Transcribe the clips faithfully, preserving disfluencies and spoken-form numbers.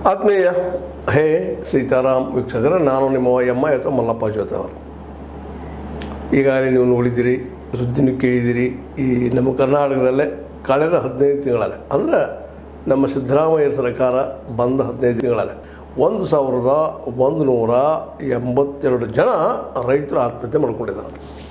ಆತ್ಮೀಯ ಹೇ ಸೀತಾರಾಮ್ ವೀಕ್ಷಕರ, ನಾನು ನಿಮ್ಮ ಎಮ್ಮ ಅಥವಾ ಮಲ್ಲಪ್ಪ ಜೋತೆ ಅವರು. ಈಗಾಗಲೇ ನೀವು ನೋಡಿದ್ದೀರಿ, ಸುದ್ದಿನೂ ಕೇಳಿದ್ದೀರಿ. ಈ ನಮ್ಮ ಕರ್ನಾಟಕದಲ್ಲೇ ಕಳೆದ ಹದಿನೈದು ತಿಂಗಳಲ್ಲೇ ಅಂದರೆ ನಮ್ಮ ಸಿದ್ದರಾಮಯ್ಯ ಸರ್ಕಾರ ಬಂದ ಹದಿನೈದು ತಿಂಗಳಲ್ಲೇ ಒಂದು ಸಾವಿರದ ಒಂದು ನೂರ ಎಂಬತ್ತೆರಡು ಜನ ರೈತರು ಆತ್ಮಹತ್ಯೆ ಮಾಡ್ಕೊಂಡಿದ್ದಾರೆ.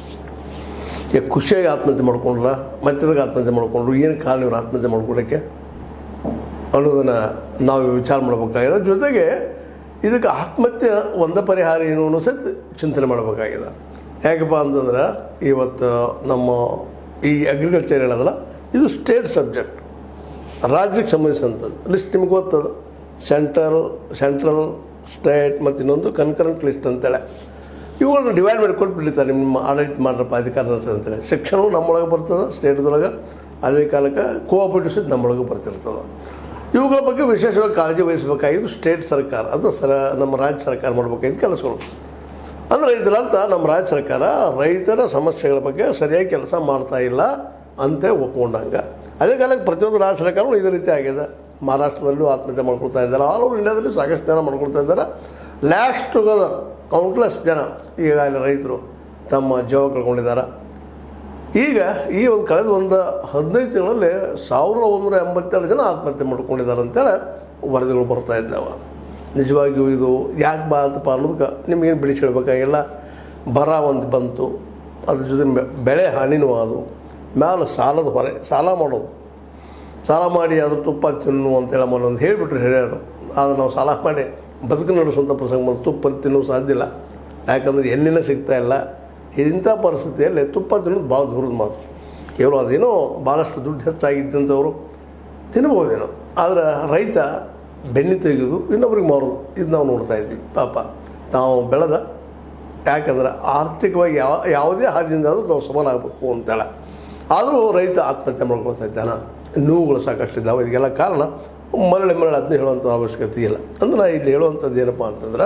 ಈಗ ಖುಷಿಯಾಗಿ ಆತ್ಮಹತ್ಯೆ ಮಾಡ್ಕೊಂಡ್ರ, ಮತ್ತದಾಗ ಆತ್ಮಹತ್ಯೆ ಮಾಡ್ಕೊಂಡ್ರು, ಏನು ಕಾರಣ ಇವರು ಆತ್ಮಹತ್ಯೆ ಮಾಡ್ಕೊಳ್ಳೋಕ್ಕೆ ಅನ್ನೋದನ್ನು ನಾವು ವಿಚಾರ ಮಾಡಬೇಕಾಗಿದೆ. ಜೊತೆಗೆ ಇದಕ್ಕೆ ಆತ್ಮಹತ್ಯೆ ಒಂದೇ ಪರಿಹಾರ ಏನು ಅನ್ನೋ ಸಹಿತ ಚಿಂತನೆ ಮಾಡಬೇಕಾಗಿದೆ. ಯಾಕಪ್ಪ ಅಂತಂದ್ರೆ ಇವತ್ತು ನಮ್ಮ ಈ ಅಗ್ರಿಕಲ್ಚರ್ ಹೇಳೋದಲ್ಲ, ಇದು ಸ್ಟೇಟ್ ಸಬ್ಜೆಕ್ಟ್, ರಾಜ್ಯಕ್ಕೆ ಸಂಬಂಧಿಸಿದಂಥದ್ದು. ಲಿಸ್ಟ್ ನಿಮ್ಗೆ ಗೊತ್ತದು, ಸೆಂಟ್ರಲ್ ಸೆಂಟ್ರಲ್ ಸ್ಟೇಟ್ ಮತ್ತು ಇನ್ನೊಂದು ಕನ್ಕರೆಂಟ್ ಲಿಸ್ಟ್ ಅಂತೇಳಿ ಇವುಗಳನ್ನ ಡಿವೈಡ್ ಮಾಡಿ ಕೊಟ್ಬಿಟ್ಟಿರ್ತಾರೆ. ನಿಮ್ಮ ಆಡಳಿತ ಮಾಡ್ರಪ್ಪ ಅಧಿಕಾರ ನಡೆಸೋದು ಅಂತೇಳಿ. ಶಿಕ್ಷಣವು ನಮ್ಮೊಳಗೆ ಬರ್ತದೆ ಸ್ಟೇಟ್ದೊಳಗೆ, ಅದೇ ಕಾಲಕ್ಕೆ ಕೋಆಪರೇಟಿವ್ ಸಹಿತ ನಮ್ಮೊಳಗೆ ಬರ್ತಿರ್ತದೆ. ಇವುಗಳ ಬಗ್ಗೆ ವಿಶೇಷವಾಗಿ ಕಾಳಜಿ ವಹಿಸಬೇಕಾಗಿದ್ದು ಸ್ಟೇಟ್ ಸರ್ಕಾರ ಅಥವಾ ಸರ ನಮ್ಮ ರಾಜ್ಯ ಸರ್ಕಾರ ಮಾಡಬೇಕಾಗಿದ್ದು ಕೆಲಸಗಳು. ಅಂದರೆ ಇದರ ಅರ್ಥ ನಮ್ಮ ರಾಜ್ಯ ಸರ್ಕಾರ ರೈತರ ಸಮಸ್ಯೆಗಳ ಬಗ್ಗೆ ಸರಿಯಾಗಿ ಕೆಲಸ ಮಾಡ್ತಾ ಇಲ್ಲ ಅಂತ ಒಪ್ಕೊಂಡಂಗೆ. ಅದೇ ಕಾಲಕ್ಕೆ ಪ್ರತಿಯೊಂದು ರಾಜ್ಯ ಸರ್ಕಾರಗಳು ಇದೇ ರೀತಿ ಆಗಿದೆ. ಮಹಾರಾಷ್ಟ್ರದಲ್ಲೂ ಆತ್ಮಹತ್ಯೆ ಮಾಡ್ಕೊಳ್ತಾ ಇದ್ದಾರೆ, ಆಲ್ ಓವರ್ ಇಂಡಿಯಾದಲ್ಲಿ ಸಾಕಷ್ಟು ಜನ ಮಾಡ್ಕೊಳ್ತಾ ಇದ್ದಾರೆ. ಲ್ಯಾಕ್ಸ್ ಟುಗೆದರ್ ಕೌಂಟ್ಲೆಸ್ ಜನ ಈಗಾಗಲೇ ರೈತರು ತಮ್ಮ ಜೀವ ಕಳ್ಕೊಂಡಿದ್ದಾರೆ. ಈಗ ಈ ಒಂದು ಕಳೆದ ಒಂದು ಹದಿನೈದು ತಿಂಗಳಲ್ಲಿ ಸಾವಿರದ ಒಂದೂರ ಎಂಬತ್ತೆರಡು ಜನ ಆತ್ಮಹತ್ಯೆ ಮಾಡ್ಕೊಂಡಿದ್ದಾರೆ ಅಂತೇಳಿ ವರದಿಗಳು ಬರ್ತಾ ಇದ್ದಾವೆ. ನಿಜವಾಗಿಯೂ ಇದು ಯಾಕೆ ಬಾರತಪ್ಪ ಅನ್ನೋದಕ್ಕೆ ನಿಮಗೇನು ಬಿಡಿಸಿಡ್ಬೇಕಾಗಿಲ್ಲ. ಬರ ಒಂದು ಬಂತು, ಅದ್ರ ಜೊತೆ ಬೆಳೆ ಹಾನಿನೂ ಅದು, ಮ್ಯಾಲೆ ಸಾಲದ ಹೊರೆ, ಸಾಲ ಮಾಡೋದು, ಸಾಲ ಮಾಡಿ ಅದ್ರ ತುಪ್ಪ ತಿನ್ನು ಅಂತೇಳಿ ಆಮೇಲೆ ಒಂದು ಹೇಳಿಬಿಟ್ರು ಹಿರಿಯರು. ಆದರೆ ನಾವು ಸಾಲ ಮಾಡಿ ಬದುಕು ನಡೆಸುವಂಥ ಪ್ರಸಂಗ ಬಂದು ತುಪ್ಪ ತಿನ್ನೋದು ಸಾಧ್ಯ ಇಲ್ಲ. ಯಾಕಂದರೆ ಎಣ್ಣೆನೇ ಸಿಗ್ತಾ ಇಲ್ಲ. ಇಂಥ ಪರಿಸ್ಥಿತಿಯಲ್ಲಿ ತುಪ್ಪ ತಿನ್ನೋದು ಭಾಳ ದೂರದ ಮಾತು. ಕೇವಲ ಅದೇನೋ ಭಾಳಷ್ಟು ದುಡ್ಡು ಹೆಚ್ಚಾಗಿದ್ದಂಥವ್ರು ತಿನ್ಬೋದೇನೋ, ಆದರೆ ರೈತ ಬೆನ್ನಿ ತೆಗೆದು ಇನ್ನೊಬ್ರಿಗೆ ಮಾರೋದು ಇದು ನಾವು ನೋಡ್ತಾ ಇದ್ದೀವಿ. ಪಾಪ ತಾವು ಬೆಳೆದ, ಯಾಕಂದ್ರೆ ಆರ್ಥಿಕವಾಗಿ ಯಾವ ಯಾವುದೇ ಹಾದಿಯಿಂದ ಆದರೂ ನಾವು ಸಬಲ ಆಗಬೇಕು ಅಂತೇಳಿ, ಆದರೂ ರೈತ ಆತ್ಮಹತ್ಯೆ ಮಾಡ್ಕೊಳ್ತಾ ಇದ್ದಾನೆ. ನೋವುಗಳು ಸಾಕಷ್ಟು ಇದ್ದಾವೆ. ಇದಕ್ಕೆಲ್ಲ ಕಾರಣ ಮರಳಿ ಮರಳಿ ಅದನ್ನ ಹೇಳುವಂಥ ಅವಶ್ಯಕತೆ ಇಲ್ಲ. ಅಂದ್ರೆ ನಾ ಇಲ್ಲಿ ಹೇಳುವಂಥದ್ದು ಏನಪ್ಪ ಅಂತಂದ್ರೆ,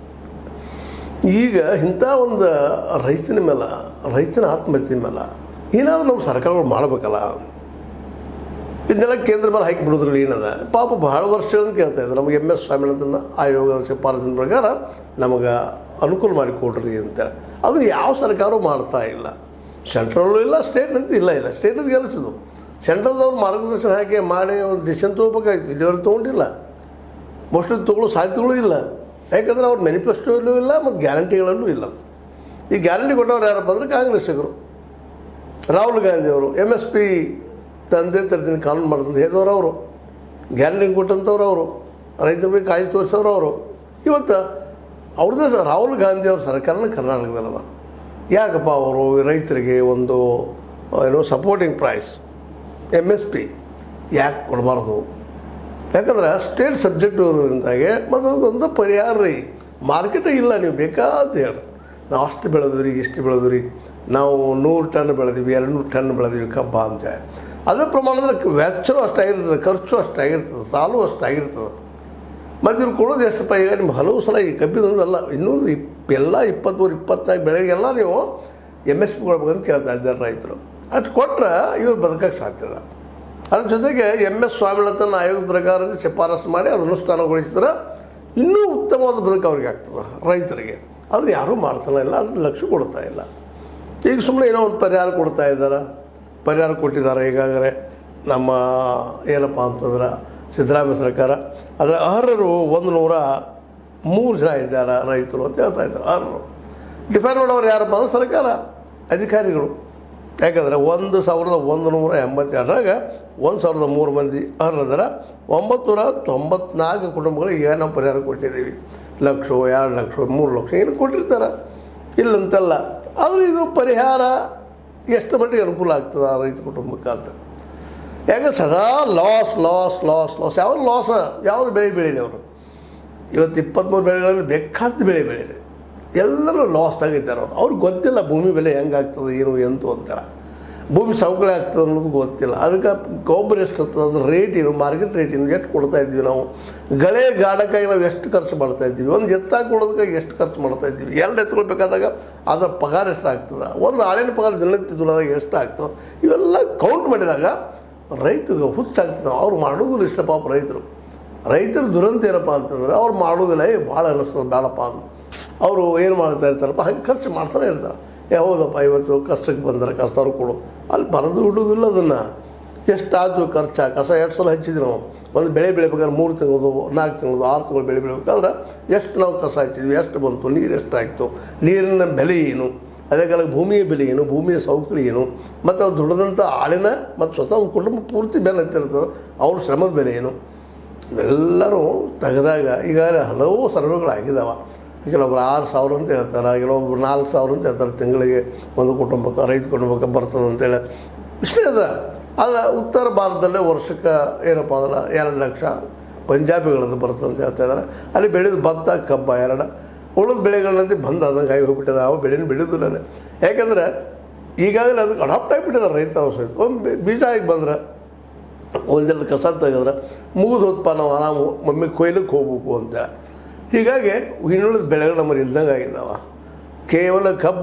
ಈಗ ಇಂಥ ಒಂದು ರೈತನ ಮೇಲೆ, ರೈತನ ಆತ್ಮಹತ್ಯೆ ಮೇಲೆ ಏನಾದರೂ ನಮ್ಮ ಸರ್ಕಾರಗಳು ಮಾಡಬೇಕಲ್ಲ. ಇದನ್ನೆಲ್ಲ ಕೇಂದ್ರ ಮೇಲೆ ಹಾಕಿ ಬಿಡೋದ್ರಲ್ಲಿ ಏನದ ಪಾಪ ಬಹಳ ವರ್ಷಗಳನ್ನು ಕೇಳ್ತಾ ಇದ್ದಾರೆ. ನಮಗೆ ಎಮ್ ಎಸ್ ಸ್ವಾಮಿನಾಥನ್ ಆಯೋಗದ ಶಿಫಾರಸಿನ ಪ್ರಕಾರ ನಮಗೆ ಅನುಕೂಲ ಮಾಡಿಕೊಡ್ರಿ ಅಂತೇಳಿ. ಅದನ್ನು ಯಾವ ಸರ್ಕಾರವೂ ಮಾಡ್ತಾ ಇಲ್ಲ. ಸೆಂಟ್ರಲ್ಲೂ ಇಲ್ಲ, ಸ್ಟೇಟ್ನಂತೂ ಇಲ್ಲ ಇಲ್ಲ ಸ್ಟೇಟದ ಕೆಲಸದು. ಸೆಂಟ್ರಲ್ದವ್ರು ಮಾರ್ಗದರ್ಶನ ಹಾಕಿ ಮಾಡಿ ಒಂದು ಡಿಸಿಷನ್ ತೊಗೋಬೇಕಾಗಿತ್ತು. ಇಲ್ಲಿವರೆಗೆ ತೊಗೊಂಡಿಲ್ಲ, ಮೋಸ್ಟ್ಲಿ ತೊಗೊಳ್ಳೋ ಸಾಧ್ಯತೆಗಳು ಇಲ್ಲ. ಯಾಕಂದರೆ ಅವ್ರ ಮ್ಯಾನಿಫೆಸ್ಟೋಲ್ಲೂ ಇಲ್ಲ ಮತ್ತು ಗ್ಯಾರಂಟಿಗಳಲ್ಲೂ ಇಲ್ಲ. ಈ ಗ್ಯಾರಂಟಿ ಕೊಟ್ಟವ್ರು ಯಾರಪ್ಪ ಅಂದರೆ ಕಾಂಗ್ರೆಸ್ಸಿಗರು, ರಾಹುಲ್ ಗಾಂಧಿಯವರು. ಎಮ್ ಎಸ್ ಪಿ ತಂದೆ ತರ್ತೀನಿ ಕಾನೂನು ಮಾಡ್ತಂತ ಹೇಳಿದವರು ಅವರು, ಗ್ಯಾರಂಟಿ ಕೊಟ್ಟಂಥವ್ರು ಅವರು, ರೈತರ ಬಗ್ಗೆ ಕಾಳಜಿ ತೋರಿಸೋರು ಅವರು. ಇವತ್ತು ಅವ್ರದ್ದೇ ಸರ್ ರಾಹುಲ್ ಗಾಂಧಿ ಅವ್ರ ಸರ್ಕಾರನ ಕರ್ನಾಟಕದಲ್ಲದ. ಯಾಕಪ್ಪ ಅವರು ರೈತರಿಗೆ ಒಂದು ಏನೋ supporting price M S P ಯಾಕೆ ಕೊಡಬಾರ್ದು? ಯಾಕಂದ್ರೆ ಸ್ಟೇಟ್ ಸಬ್ಜೆಕ್ಟ್ ಇರೋದ್ರಿಂದಾಗೆ ಮತ್ತು ಅದೊಂದು ಪರಿಹಾರ ರೀ. ಮಾರ್ಕೆಟೇ ಇಲ್ಲ, ನೀವು ಬೇಕಾದ ಹೇಳಿ ನಾವು ಅಷ್ಟು ಬೆಳೆದ್ವಿ ರೀ, ಇಷ್ಟು ಬೆಳೆದ್ವಿ ರೀ, ನಾವು ನೂರು ಟನ್ ಬೆಳೆದೀವಿ, ಎರಡು ನೂರು ಟನ್ ಬೆಳೆದೀವಿ ಕಬ್ಬ ಅಂತೇಳಿ. ಅದೇ ಪ್ರಮಾಣದಲ್ಲಿ ವೆಚ್ಚನೂ ಅಷ್ಟಾಗಿರ್ತದೆ, ಖರ್ಚು ಅಷ್ಟಾಗಿರ್ತದೆ, ಸಾಲು ಅಷ್ಟಾಗಿರ್ತದೆ. ಮತ್ತು ಇವ್ರು ಕೊಡೋದು ಎಷ್ಟಪ್ಪ? ಈಗ ನಿಮ್ಮ ಹಲವು ಸಲ ಈ ಕಬ್ಬಿನೊಂದಲ್ಲ, ಇನ್ನೂರು ಇಪ್ ಎಲ್ಲ ಇಪ್ಪತ್ತ್ಮೂರು ಇಪ್ಪತ್ನಾಲ್ಕು ಬೆಳೆಗೆಲ್ಲ ನೀವು ಎಮ್ ಎಸ್ ಪಿ ಕೊಡ್ಬೇಕಂತ ಕೇಳ್ತಾ ಇದ್ದಾರೆ ರೈತರು. ಅಷ್ಟು ಕೊಟ್ಟರೆ ಇವ್ರು ಬದುಕಕ್ಕೆ ಸಾಧ್ಯದ. ಅದ್ರ ಜೊತೆಗೆ ಎಮ್ ಎಸ್ ಸ್ವಾಮಿನಾಥನ್ ಆಯೋಗದ ಪ್ರಕಾರ ಶಿಫಾರಸು ಮಾಡಿ ಅದು ಅನುಷ್ಠಾನಗೊಳಿಸಿದ್ರೆ ಇನ್ನೂ ಉತ್ತಮವಾದ ಬದುಕು ಅವ್ರಿಗೆ ಆಗ್ತದೆ ರೈತರಿಗೆ. ಅದು ಯಾರೂ ಮಾಡ್ತಾನೆ ಇಲ್ಲ, ಅದನ್ನ ಲಕ್ಷ್ಯ ಕೊಡ್ತಾ ಇಲ್ಲ. ಈಗ ಸುಮ್ಮನೆ ಏನೋ ಒಂದು ಪರಿಹಾರ ಕೊಡ್ತಾ ಇದ್ದಾರೆ. ಪರಿಹಾರ ಕೊಟ್ಟಿದ್ದಾರೆ ಈಗಾಗಲೇ ನಮ್ಮ ಏನಪ್ಪ ಅಂತಂದ್ರೆ ಸಿದ್ದರಾಮಯ್ಯ ಸರ್ಕಾರ. ಅದರ ಅರ್ಹರು ಒಂದು ನೂರ ಮೂರು ಜನ ಇದ್ದಾರೆ ರೈತರು ಅಂತ ಹೇಳ್ತಾ ಇದ್ದಾರೆ. ಅರ್ಹರು ಡಿಫೈನ್ ಮಾಡೋರು ಯಾರಪ್ಪ ಅಂದ್ರೆ ಸರ್ಕಾರ, ಅಧಿಕಾರಿಗಳು. ಯಾಕಂದರೆ ಒಂದು ಸಾವಿರದ ಒಂದು ನೂರ ಎಂಬತ್ತೆರಡರಾಗ ಒಂದು ಸಾವಿರದ ಮೂರು ಮಂದಿ ಅರ್ಹರ, ಒಂಬತ್ತು ನೂರ ತೊಂಬತ್ನಾಲ್ಕು ಕುಟುಂಬಗಳು ಈಗ ನಾವು ಪರಿಹಾರ ಕೊಟ್ಟಿದ್ದೀವಿ. ಲಕ್ಷ, ಎರಡು ಲಕ್ಷ, ಮೂರು ಲಕ್ಷ ಏನು ಕೊಟ್ಟಿರ್ತಾರೆ, ಇಲ್ಲಂತಲ್ಲ. ಆದರೂ ಇದು ಪರಿಹಾರ ಎಷ್ಟು ಮಟ್ಟಿಗೆ ಅನುಕೂಲ ಆಗ್ತದೆ ಆ ರೈತ ಕುಟುಂಬಕ್ಕೆ ಅಂತ. ಯಾಕೆ ಸದಾ ಲಾಸ್ ಲಾಸ್ ಲಾಸ್ ಲಾಸ್ ಯಾವ ಲಾಸ ಯಾವುದು ಬೆಳೆ ಬೆಳೀಲಿ ಅವರು. ಇವತ್ತು ಇಪ್ಪತ್ತ್ಮೂರು ಬೆಳೆಗಳಲ್ಲಿ ಬೇಕಾದ ಬೆಳೆ ಬೆಳೀರಿ, ಎಲ್ಲರೂ ಲಾಸ್ ಆಗಿದ್ದಾರೆ ಅವರು. ಅವ್ರಿಗೆ ಗೊತ್ತಿಲ್ಲ ಭೂಮಿ ಬೆಲೆ ಹೆಂಗೆ ಆಗ್ತದೆ, ಏನು ಎಂತು ಅಂತಾರೆ. ಭೂಮಿ ಸವಕಳಿ ಆಗ್ತದೆ ಅನ್ನೋದು ಗೊತ್ತಿಲ್ಲ. ಅದಕ್ಕೆ ಗೊಬ್ಬರ ಎಷ್ಟು ಆಗ್ತದೆ, ಅದ್ರ ರೇಟ್ ಏನು, ಮಾರ್ಕೆಟ್ ರೇಟ್ ಏನು, ಎಷ್ಟು ಕೊಡ್ತಾ ಇದ್ವಿ ನಾವು. ಗಳೆ ಗಾಡಕ್ಕಾಗಿ ನಾವು ಎಷ್ಟು ಖರ್ಚು ಮಾಡ್ತಾ ಇದ್ದೀವಿ, ಒಂದು ಎತ್ತಾಗಿ ಕೊಡೋದಕ್ಕಾಗಿ ಎಷ್ಟು ಖರ್ಚು ಮಾಡ್ತಾ ಇದ್ದೀವಿ, ಎರಡು ಎತ್ತುಕೊಳ್ಬೇಕಾದಾಗ ಅದರ ಪಗಾರ ಎಷ್ಟು ಆಗ್ತದೆ, ಒಂದು ಆಳಿನ ಪಗಾರ ದಿನನಿತ್ಯ ದುಡಿದಾಗ ಎಷ್ಟು ಆಗ್ತದೆ, ಇವೆಲ್ಲ ಕೌಂಟ್ ಮಾಡಿದಾಗ ರೈತರಿಗೆ ಹುಚ್ಚಾಗ್ತದೆ. ಅವ್ರು ಮಾಡೋದು ಇಷ್ಟ ಪಾಪ ರೈತರು. ರೈತರ ದುರಂತ ಏನಪ್ಪ ಅಂತಂದ್ರೆ ಅವ್ರು ಮಾಡೋದಿಲ್ಲ, ಏ ಭಾಳ ಅನ್ನಿಸ್ತದೆ ಬೇಡಪ್ಪ ಅಂತ ಅವರು ಏನು ಮಾಡ್ತಾ ಇರ್ತಾರಪ್ಪ, ಹಾಗೆ ಖರ್ಚು ಮಾಡ್ತಾನೆ ಇರ್ತಾರೆ. ಏ ಹೌದಪ್ಪ ಇವತ್ತು ಕಷ್ಟಕ್ಕೆ ಬಂದರೆ ಕಷ್ಟವ್ರು ಕೊಡು, ಅಲ್ಲಿ ಬರೆದು ಬಿಡೋದಿಲ್ಲ ಅದನ್ನು. ಎಷ್ಟಾದರೂ ಖರ್ಚು, ಕಸ ಎರಡು ಸಲ ಹಚ್ಚಿದ್ವಿ ನಾವು. ಒಂದು ಬೆಳೆ ಬೆಳಿಬೇಕಾದ್ರೆ ಮೂರು ತಿಂಗಳದು, ನಾಲ್ಕು ತಿಂಗಳದು, ಆರು ತಿಂಗಳು ಬೆಳೆ ಬೆಳಿಬೇಕಾದ್ರೆ ಎಷ್ಟು ನಾವು ಕಸ ಹಚ್ಚಿದ್ವಿ, ಎಷ್ಟು ಬಂತು, ನೀರು ಎಷ್ಟಾಯಿತು, ನೀರಿನ ಬೆಲೆ ಏನು, ಅದೇ ಕಾಲಕ್ಕೆ ಭೂಮಿಯ ಬೆಲೆ ಏನು, ಭೂಮಿಯ ಸೌಕಳಿ ಏನು, ಮತ್ತು ಅವ್ರು ದುಡಿದಂಥ ಆಳಿನ ಮತ್ತು ಸ್ವತಃ ಕುಟುಂಬ ಪೂರ್ತಿ ಬೆಲೆ ಹತ್ತಿರ್ತದೆ, ಅವ್ರ ಶ್ರಮದ ಬೆಲೆ ಏನು, ಇವೆಲ್ಲರೂ ತೆಗೆದಾಗ ಈಗಾಗಲೇ ಹಲವು ಸರ್ವೆಗಳಾಗಿದ್ದಾವೆ. ಕೆಲವೊಬ್ರು ಆರು ಸಾವಿರ ಅಂತ ಹೇಳ್ತಾರೆ, ಕೆಲವೊಬ್ರು ನಾಲ್ಕು ಸಾವಿರ ಅಂತ ಹೇಳ್ತಾರೆ ತಿಂಗಳಿಗೆ ಒಂದು ಕುಟುಂಬಕ್ಕೆ, ರೈತ ಕುಟುಂಬಕ್ಕೆ ಬರ್ತದೆ ಅಂತೇಳಿ. ಇಷ್ಟೇ ಅದ. ಆದರೆ ಉತ್ತರ ಭಾರತದಲ್ಲೇ ವರ್ಷಕ್ಕೆ ಏನಪ್ಪ ಅಂದ್ರೆ ಎರಡು ಲಕ್ಷ ಪಂಜಾಬಿಗಳದ್ದು ಬರ್ತದೆ ಅಂತ ಹೇಳ್ತಾ ಇದ್ದಾರೆ. ಅಲ್ಲಿ ಬೆಳೆದು ಭತ್ತ, ಕಬ್ಬ ಎರಡು ಉಳಿದ ಬೆಳೆಗಳಂತೆ ಬಂದು ಅದಂಗೆ ಆಗಿ ಹೋಗ್ಬಿಟ್ಟಿದೆ. ಅವು ಬೆಳೆನ ಬೆಳೆದಿಲ್ಲ. ಯಾಕೆಂದರೆ ಈಗಾಗಲೇ ಅದಕ್ಕೆ ಅಡಾಪ್ಟ್ ಆಗಿಬಿಟ್ಟಿದ್ದಾರೆ ರೈತ. ಸಹಿತ ಒಂದು ಬೀಜ ಆಗಿ ಬಂದ್ರೆ ಒಂದೆರಡು ಕಸ ತೆಗೆದ್ರೆ ಮುಗಿದು ಹೊತ್ತು ನಾವು ಆರಾಮು ಮಮ್ಮಿ ಕೊಯ್ಲಿಕ್ಕೆ ಹೋಗ್ಬೇಕು ಅಂತೇಳಿ. ಹೀಗಾಗಿ ಇನ್ನುಳಿದ ಬೆಳೆಗಳು ನಮ್ಮಲ್ಲಿ ಇಲ್ದಂಗೆ ಆಗಿದ್ದಾವೆ. ಕೇವಲ ಕಬ್ಬ,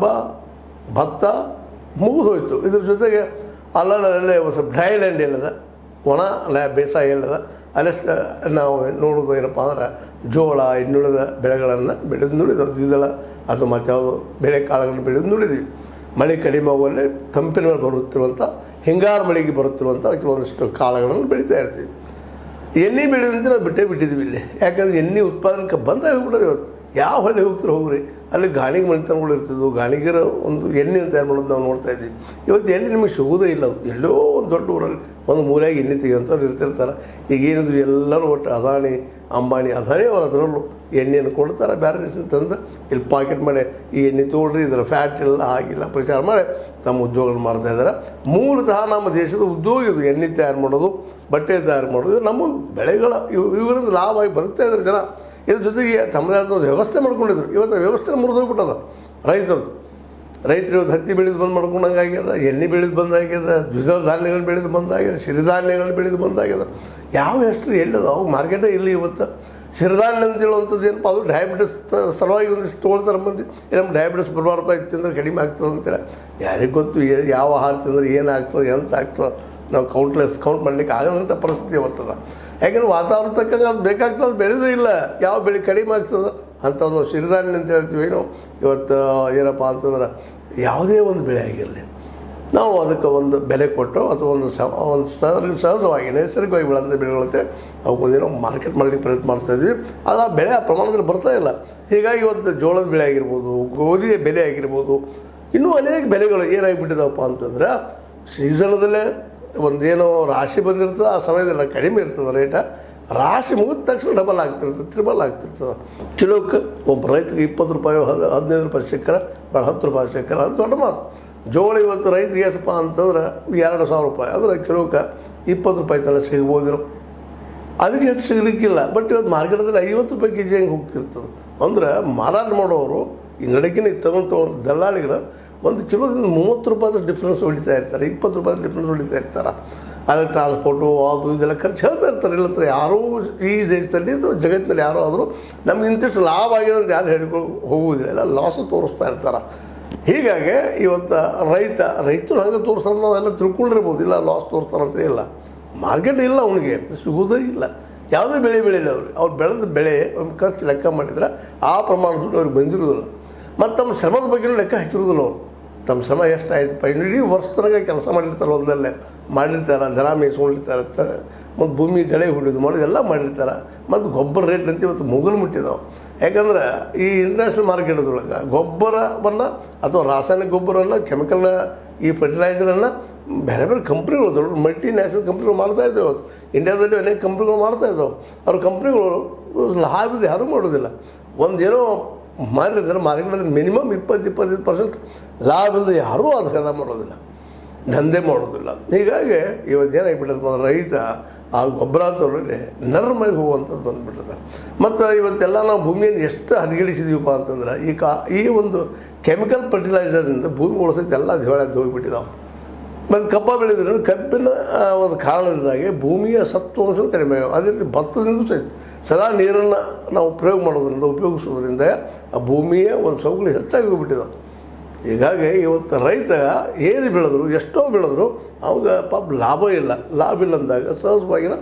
ಭತ್ತ ಮುಗಿದು ಹೋಯ್ತು. ಇದ್ರ ಜೊತೆಗೆ ಅಲ್ಲಲ್ಲೇ ಒಂದು ಸ್ವಲ್ಪ ಡ್ರೈ ಲ್ಯಾಂಡ್ ಎಲ್ಲದ, ಒಣ ಲ್ಯಾ ಬೇಸಾಯ ಎಲ್ಲದ, ಅಲ್ಲಷ್ಟು ನಾವು ನೋಡೋದು ಏನಪ್ಪ ಅಂದ್ರೆ ಜೋಳ ಇನ್ನುಳಿದ ಬೆಳೆಗಳನ್ನು ಬೆಳೆದು ನುಡಿದವು. ದ್ವಿದಳ ಅಥವಾ ಮತ್ತು ಯಾವುದೋ ಬೆಳೆ ಕಾಳುಗಳನ್ನು ಬೆಳೆದು ನುಡಿದ್ವಿ. ಮಳೆ ಕಡಿಮೆ ಆಗುವಲ್ಲಿ ತಂಪಿನ ಮೇಲೆ ಬರುತ್ತಿರುವಂಥ ಹಿಂಗಾರು ಮಳೆಗೆ ಬರುತ್ತಿರುವಂಥ ಕೆಲವೊಂದಿಷ್ಟು ಕಾಳುಗಳನ್ನು ಬೆಳೀತಾ ಇರ್ತೀವಿ. ಎಣ್ಣೆ ಬೆಳೆದಂತೆ ನಾವು ಬಿಟ್ಟೇ ಬಿಟ್ಟಿದ್ವಿ ಇಲ್ಲಿ. ಯಾಕಂದ್ರೆ ಎಣ್ಣೆ ಉತ್ಪಾದನೆಗೆ ಬಂದಾಗ ಹೋಗ್ಬಿಡೋದು. ಇವತ್ತು ಯಾವ ಹಳ್ಳಿ ಹೋಗ್ತಾರೆ ಹೋಗ್ರಿ, ಅಲ್ಲಿ ಗಾಣಿಗೆ ಮನೆತನಗಳು ಇರ್ತಿದ್ವು. ಗಾಣಿಗರ ಒಂದು ಎಣ್ಣೆಯನ್ನು ತಯಾರು ಮಾಡೋದು ನಾವು ನೋಡ್ತಾ ಇದ್ವಿ. ಇವತ್ತು ಎಣ್ಣೆ ನಿಮಗೆ ಸಿಗೋದೇ ಇಲ್ಲ. ಅದು ಎಲ್ಲೋ ಒಂದು ದೊಡ್ಡ ಊರಲ್ಲಿ ಒಂದು ಮೂಲೆಯಾಗಿ ಎಣ್ಣೆ ತೆಗೆಯುವಂಥವ್ರು ಇರ್ತಿರ್ತಾರೆ. ಈಗ ಏನಿದ್ರು ಎಲ್ಲರೂ ಒಟ್ಟು ಅದಾನಿ ಅಂಬಾನಿ ಅದಾನಿ ಅವ್ರು ಅದರಲ್ಲೂ ಎಣ್ಣೆಯನ್ನು ಕೊಡ್ತಾರೆ. ಬೇರೆ ದೇಶದಿಂದ ತಂದು ಇಲ್ಲಿ ಪಾಕೆಟ್ ಮಾಡಿ ಈ ಎಣ್ಣೆ ತೊಗೊಳ್ರಿ, ಇದರ ಫ್ಯಾಟ್ ಇಲ್ಲ ಆಗಿಲ್ಲ ಪ್ರಚಾರ ಮಾಡಿ ತಮ್ಮ ಉದ್ಯೋಗಗಳು ಮಾಡ್ತಾಯಿದ್ದಾರೆ. ಮೂಲತಃ ನಮ್ಮ ದೇಶದ ಉದ್ಯೋಗ ಇದು. ಎಣ್ಣೆ ತಯಾರು ಮಾಡೋದು, ಬಟ್ಟೆ ತಯಾರು ಮಾಡೋದು, ನಮ್ಮ ಬೆಳೆಗಳ ಇವು ಇವುಗಳಿಂದ ಲಾಭ ಆಗಿ ಬದುಕ್ತಾ ಇದ್ದಾರೆ ಜನ. ಇದ್ರ ಜೊತೆಗೆ ತಮ್ಮದೇ ಆದ ಒಂದು ವ್ಯವಸ್ಥೆ ಮಾಡ್ಕೊಂಡಿದ್ರು. ಇವತ್ತು ವ್ಯವಸ್ಥೆ ಮುರಿದೋಗ್ಬಿಟ್ಟದ ರೈತರು. ರೈತರು ಇವತ್ತು ಹತ್ತಿ ಬೆಳೆದು ಬಂದು ಮಾಡ್ಕೊಂಡಂಗೆ ಆಗ್ಯದ, ಎಣ್ಣೆ ಬೆಳೆದು ಬಂದಾಗ್ಯದ, ದ್ವಿದಳ ಧಾನ್ಯಗಳನ್ನ ಬೆಳೆದು ಬಂದಾಗ್ಯದ, ಸಿರಿಧಾನ್ಯಗಳನ್ನ ಬೆಳೆದು ಬಂದಾಗ್ಯದ. ಯಾವ ಎಷ್ಟು ಎಲ್ಲದ ಅವಾಗ ಮಾರ್ಕೆಟೇ ಇಲ್ಲ. ಇವತ್ತು ಸಿರಿಧಾನ್ಯ ಅಂತ ಹೇಳುವಂಥದ್ದು ಏನಪ್ಪ, ಅದು ಡಯಾಬಿಟಿಸ್ ಸಲುವಾಗಿ ಒಂದಿಷ್ಟು ತೊಗೊಳ್ತಾರೆ ಮಂದಿ. ನಮ್ಮ ಡಯಾಬಿಟಿಸ್ ಬರಬಾರ್ದು ಆಯ್ತು ತಿಂದ್ರೆ ಕಡಿಮೆ ಆಗ್ತದೆ ಅಂತೇಳಿ. ಯಾರಿಗೆ ಗೊತ್ತು ಯಾವ ಆಹಾರ ತಿಂದ್ರೆ ಏನಾಗ್ತದೆ ಎಂತ ಆಗ್ತದೆ, ನಾವು ಕೌಂಟ್ಲೆಸ್ ಕೌಂಟ್ ಮಾಡಲಿಕ್ಕೆ ಆಗದಂಥ ಪರಿಸ್ಥಿತಿ ಇವತ್ತದ. ಯಾಕೆಂದ್ರೆ ವಾತಾವರಣ ತಕ್ಕಂಗೆ ಅದು ಬೇಕಾಗ್ತದೆ, ಬೆಳೆದೇ ಇಲ್ಲ. ಯಾವ ಬೆಳೆ ಕಡಿಮೆ ಆಗ್ತದೆ ಅಂತ ಒಂದು ಸಿರಿಧಾನ್ಯ ಅಂತ ಹೇಳ್ತೀವಿ. ಏನು ಇವತ್ತು ಏನಪ್ಪ ಅಂತಂದ್ರೆ ಯಾವುದೇ ಒಂದು ಬೆಳೆ ಆಗಿರಲಿ ನಾವು ಅದಕ್ಕೆ ಒಂದು ಬೆಲೆ ಕೊಟ್ಟು ಅಥವಾ ಒಂದು ಸ ಒಂದು ಸಹಜ ಸಹಜವಾಗಿ ನೈಸರ್ಗಿಕವಾಗಿ ಬೆಳೆದಂಥ ಬೆಳೆಗಳಂತೆ ಅವಕ್ಕೊಂದೇನೋ ಮಾರ್ಕೆಟ್ ಮಾಡಲಿಕ್ಕೆ ಪ್ರಯತ್ನ ಮಾಡ್ತಾಯಿದ್ವಿ. ಆದರೆ ಆ ಬೆಳೆ ಆ ಪ್ರಮಾಣದಲ್ಲಿ ಬರ್ತಾ ಇಲ್ಲ. ಹೀಗಾಗಿ ಇವತ್ತು ಜೋಳದ ಬೆಳೆ ಆಗಿರ್ಬೋದು, ಗೋಧಿಯ ಬೆಲೆ ಆಗಿರ್ಬೋದು, ಇನ್ನೂ ಅನೇಕ ಬೆಲೆಗಳು ಏನಾಗಿಬಿಟ್ಟಿದ್ದಾವಪ್ಪ ಅಂತಂದ್ರೆ ಸೀಸನದಲ್ಲೇ ಒಂದೇನೋ ರಾಶಿ ಬಂದಿರ್ತದೆ, ಆ ಸಮಯದಲ್ಲಿ ಕಡಿಮೆ ಇರ್ತದೆ ರೇಟ. ರಾಶಿ ಮುಗಿದ ತಕ್ಷಣ ಡಬಲ್ ಆಗ್ತಿರ್ತದೆ, ತ್ರಿಬಲ್ ಆಗ್ತಿರ್ತದೆ. ಕಿಲೋಕ್ಕೆ ಒಬ್ಬ ರೈತರಿಗೆ ಇಪ್ಪತ್ತು ರೂಪಾಯಿ ಹದಿನೈದು ರೂಪಾಯಿ ಸಿಕ್ಕರೆ ಭಾಳ ಹತ್ತು ರೂಪಾಯಿ ಸಿಕ್ಕರೆ ಅದು ದೊಡ್ಡ ಮಾತು. ಜೋಳ ಇವತ್ತು ರೈತರಿಗೆ ಎಷ್ಟಪ್ಪ ಅಂತಂದ್ರೆ ಎರಡು ಸಾವಿರ ರೂಪಾಯಿ ಅಂದರೆ ಕಿಲೋಕ್ಕೆ ಇಪ್ಪತ್ತು ರೂಪಾಯಿ ತನಕ ಸಿಗ್ಬೋದಿರೋ, ಅದಕ್ಕೆ ಹೆಚ್ಚು ಸಿಗಲಿಕ್ಕಿಲ್ಲ. ಬಟ್ ಇವತ್ತು ಮಾರ್ಕೆಟದಲ್ಲಿ ಐವತ್ತು ರೂಪಾಯಿ ಕೆ ಜಿ ಹಂಗೆ ಹೋಗ್ತಿರ್ತದೆ. ಅಂದ್ರೆ ಮಾರಾಟ ಮಾಡೋರು ಈ ನಡಕಿನ ತಗೊಂಡು ತೊಗೊಂಡು ದಲ್ಲಾಳಿಗಳು ಒಂದು ಕಿಲೋದಿಂದ ಮೂವತ್ತು ರೂಪಾಯಿ ಡಿಫ್ರೆನ್ಸ್ ಹೊಡಿತಾ ಇರ್ತಾರೆ, ಇಪ್ಪತ್ತು ರೂಪಾಯಿ ಡಿಫ್ರೆನ್ಸ್ ಹೊಡಿತಾ ಇರ್ತಾರೆ. ಅದಕ್ಕೆ ಟ್ರಾನ್ಸ್ಪೋರ್ಟು ಅದು ಇದೆಲ್ಲ ಖರ್ಚು ಹೇಳ್ತಾ ಇರ್ತಾರೆ. ಇಲ್ಲತ್ರ ಯಾರೂ ಈ ದೇಶದಲ್ಲಿ ಅಥವಾ ಜಗತ್ತಿನಲ್ಲಿ ಯಾರೋ ಆದರೂ ನಮ್ಗೆ ಇಂತಿಷ್ಟು ಲಾಭ ಆಗಿದೆ ಅಂತ ಯಾರು ಹೇಳ್ಕೊಂಡು ಹೋಗುವುದಿಲ್ಲ, ಎಲ್ಲ ಲಾಸು ತೋರಿಸ್ತಾ ಇರ್ತಾರೆ. ಹೀಗಾಗಿ ಇವತ್ತು ರೈತ ರೈತರು ಹಂಗೆ ತೋರಿಸೋದು ನಾವೆಲ್ಲ ತಿಳ್ಕೊಂಡಿರ್ಬೋದು. ಇಲ್ಲ ಲಾಸ್ ತೋರಿಸ್ತಾರಂತ ಇಲ್ಲ, ಮಾರ್ಕೆಟ್ ಇಲ್ಲ, ಅವನಿಗೆ ಸಿಗೋದೇ ಇಲ್ಲ. ಯಾವುದೇ ಬೆಳೆ ಬೆಳೆಯಿಲ್ಲ ಅವ್ರಿಗೆ. ಅವ್ರು ಬೆಳೆದ ಬೆಳೆ ಒಂದು ಖರ್ಚು ಲೆಕ್ಕ ಮಾಡಿದ್ರೆ ಆ ಪ್ರಮಾಣ ದುಡ್ಡು ಅವ್ರಿಗೆ ಬಂದಿರೋದಿಲ್ಲ. ಮತ್ತು ತಮ್ಮ ಶ್ರಮದ ಬಗ್ಗೆಯೂ ಲೆಕ್ಕ ಹಾಕಿರೋದಿಲ್ಲ ಅವರು. ತಮ್ಮ ಶ್ರಮ ಎಷ್ಟಾಯ್ತಪ್ಪ, ಇನ್ನು ಇಡೀ ವರ್ಷ ತನಕ ಕೆಲಸ ಮಾಡಿರ್ತಾರೆ, ಹೊಲದಲ್ಲೇ ಮಾಡಿರ್ತಾರೆ, ದನ ಮೇಯಿಸ್ಕೊಂಡಿರ್ತಾರೆ, ಮತ್ತು ಭೂಮಿ ಗಳೆ ಹೊಡಿಯೋದು ಮಾಡೋದು ಎಲ್ಲ ಮಾಡಿರ್ತಾರೆ. ಮತ್ತು ಗೊಬ್ಬರ ರೇಟ್ ಅಂತ ಇವತ್ತು ಮುಗಿಲು ಮುಟ್ಟಿದಾವೆ. ಯಾಕಂದ್ರೆ ಈ ಇಂಟರ್ನ್ಯಾಷನಲ್ ಮಾರ್ಕೆಟ್ದೊಳಗೆ ಗೊಬ್ಬರವನ್ನು ಅಥವಾ ರಾಸಾಯನಿಕ ಗೊಬ್ಬರವನ್ನು, ಕೆಮಿಕಲ್ ಈ ಫರ್ಟಿಲೈಸರನ್ನು ಬೇರೆ ಬೇರೆ ಕಂಪ್ನಿಗಳು, ದೊಡ್ಡ ಮಲ್ಟಿ ನ್ಯಾಷನಲ್ ಕಂಪ್ನಿಗಳು ಮಾಡ್ತಾಯಿದ್ದಾವೆ. ಇವತ್ತು ಇಂಡಿಯಾದಲ್ಲಿ ಅನೇಕ ಕಂಪ್ನಿಗಳು ಮಾಡ್ತಾಯಿದ್ದಾವೆ. ಅವ್ರ ಕಂಪ್ನಿಗಳು ಲಾಭದ ಯಾರೂ ಮಾಡೋದಿಲ್ಲ. ಒಂದೇನೋ ಮಾರಿದ್ರೆ ಮಾರ್ಕೆಟಲ್ಲಿ ಮಿನಿಮಮ್ ಇಪ್ಪತ್ತು ಇಪ್ಪತ್ತೈದು ಪರ್ಸೆಂಟ್ ಲಾಭ ಇಲ್ಲದೆ ಯಾರೂ ಅದು ಕದ ಮಾಡೋದಿಲ್ಲ, ದಂಧೆ ಮಾಡೋದಿಲ್ಲ. ಹೀಗಾಗಿ ಇವತ್ತು ಏನಾಗಿಬಿಟ್ಟದ, ರೈತ ಆ ಗೊಬ್ಬರ ತಗೊಳ್ಳಿ ನರ್ಮಾಗಿ ಹೋಗುವಂಥದ್ದು ಬಂದುಬಿಟ್ಟದ. ಮತ್ತು ಇವತ್ತೆಲ್ಲ ನಾವು ಭೂಮಿಯನ್ನು ಎಷ್ಟು ಹದಗೆಡಿಸಿದೀವಪ್ಪ ಅಂತಂದ್ರೆ ಈ ಕಾ ಈ ಒಂದು ಕೆಮಿಕಲ್ ಫರ್ಟಿಲೈಸರ್ನಿಂದ ಭೂಮಿ ಉಳಿಸೈತೆ ಎಲ್ಲ ದಿವಾಳಿ ಹೋಗಿಬಿಟ್ಟಿದ್ದಾವೆ. ಮತ್ತು ಕಬ್ಬ ಬೆಳೆದ್ರಿಂದ ಕಬ್ಬಿನ ಒಂದು ಕಾರಣದಿಂದಾಗಿ ಭೂಮಿಯ ಸತ್ವಾಂಶ ಕಡಿಮೆ ಆಗ. ಅದೇ ರೀತಿ ಭತ್ತದಿಂದ ಸಹಿತ ಸದಾ ನೀರನ್ನು ನಾವು ಪ್ರಯೋಗ ಮಾಡೋದ್ರಿಂದ ಉಪಯೋಗಿಸೋದ್ರಿಂದ ಆ ಭೂಮಿಯ ಒಂದು ಸೌಕರ್ಯ ಹೆಚ್ಚಾಗಿ ಹೋಗ್ಬಿಟ್ಟಿದ್ದಾವೆ. ಹೀಗಾಗಿ ಇವತ್ತು ರೈತ ಏನು ಬೆಳೆದ್ರು, ಎಷ್ಟೋ ಬೆಳೆದ್ರು ಅವಾಗ ಪಾಪ ಲಾಭ ಇಲ್ಲ. ಲಾಭ ಇಲ್ಲ ಅಂದಾಗ ಸಹಜವಾಗಿನ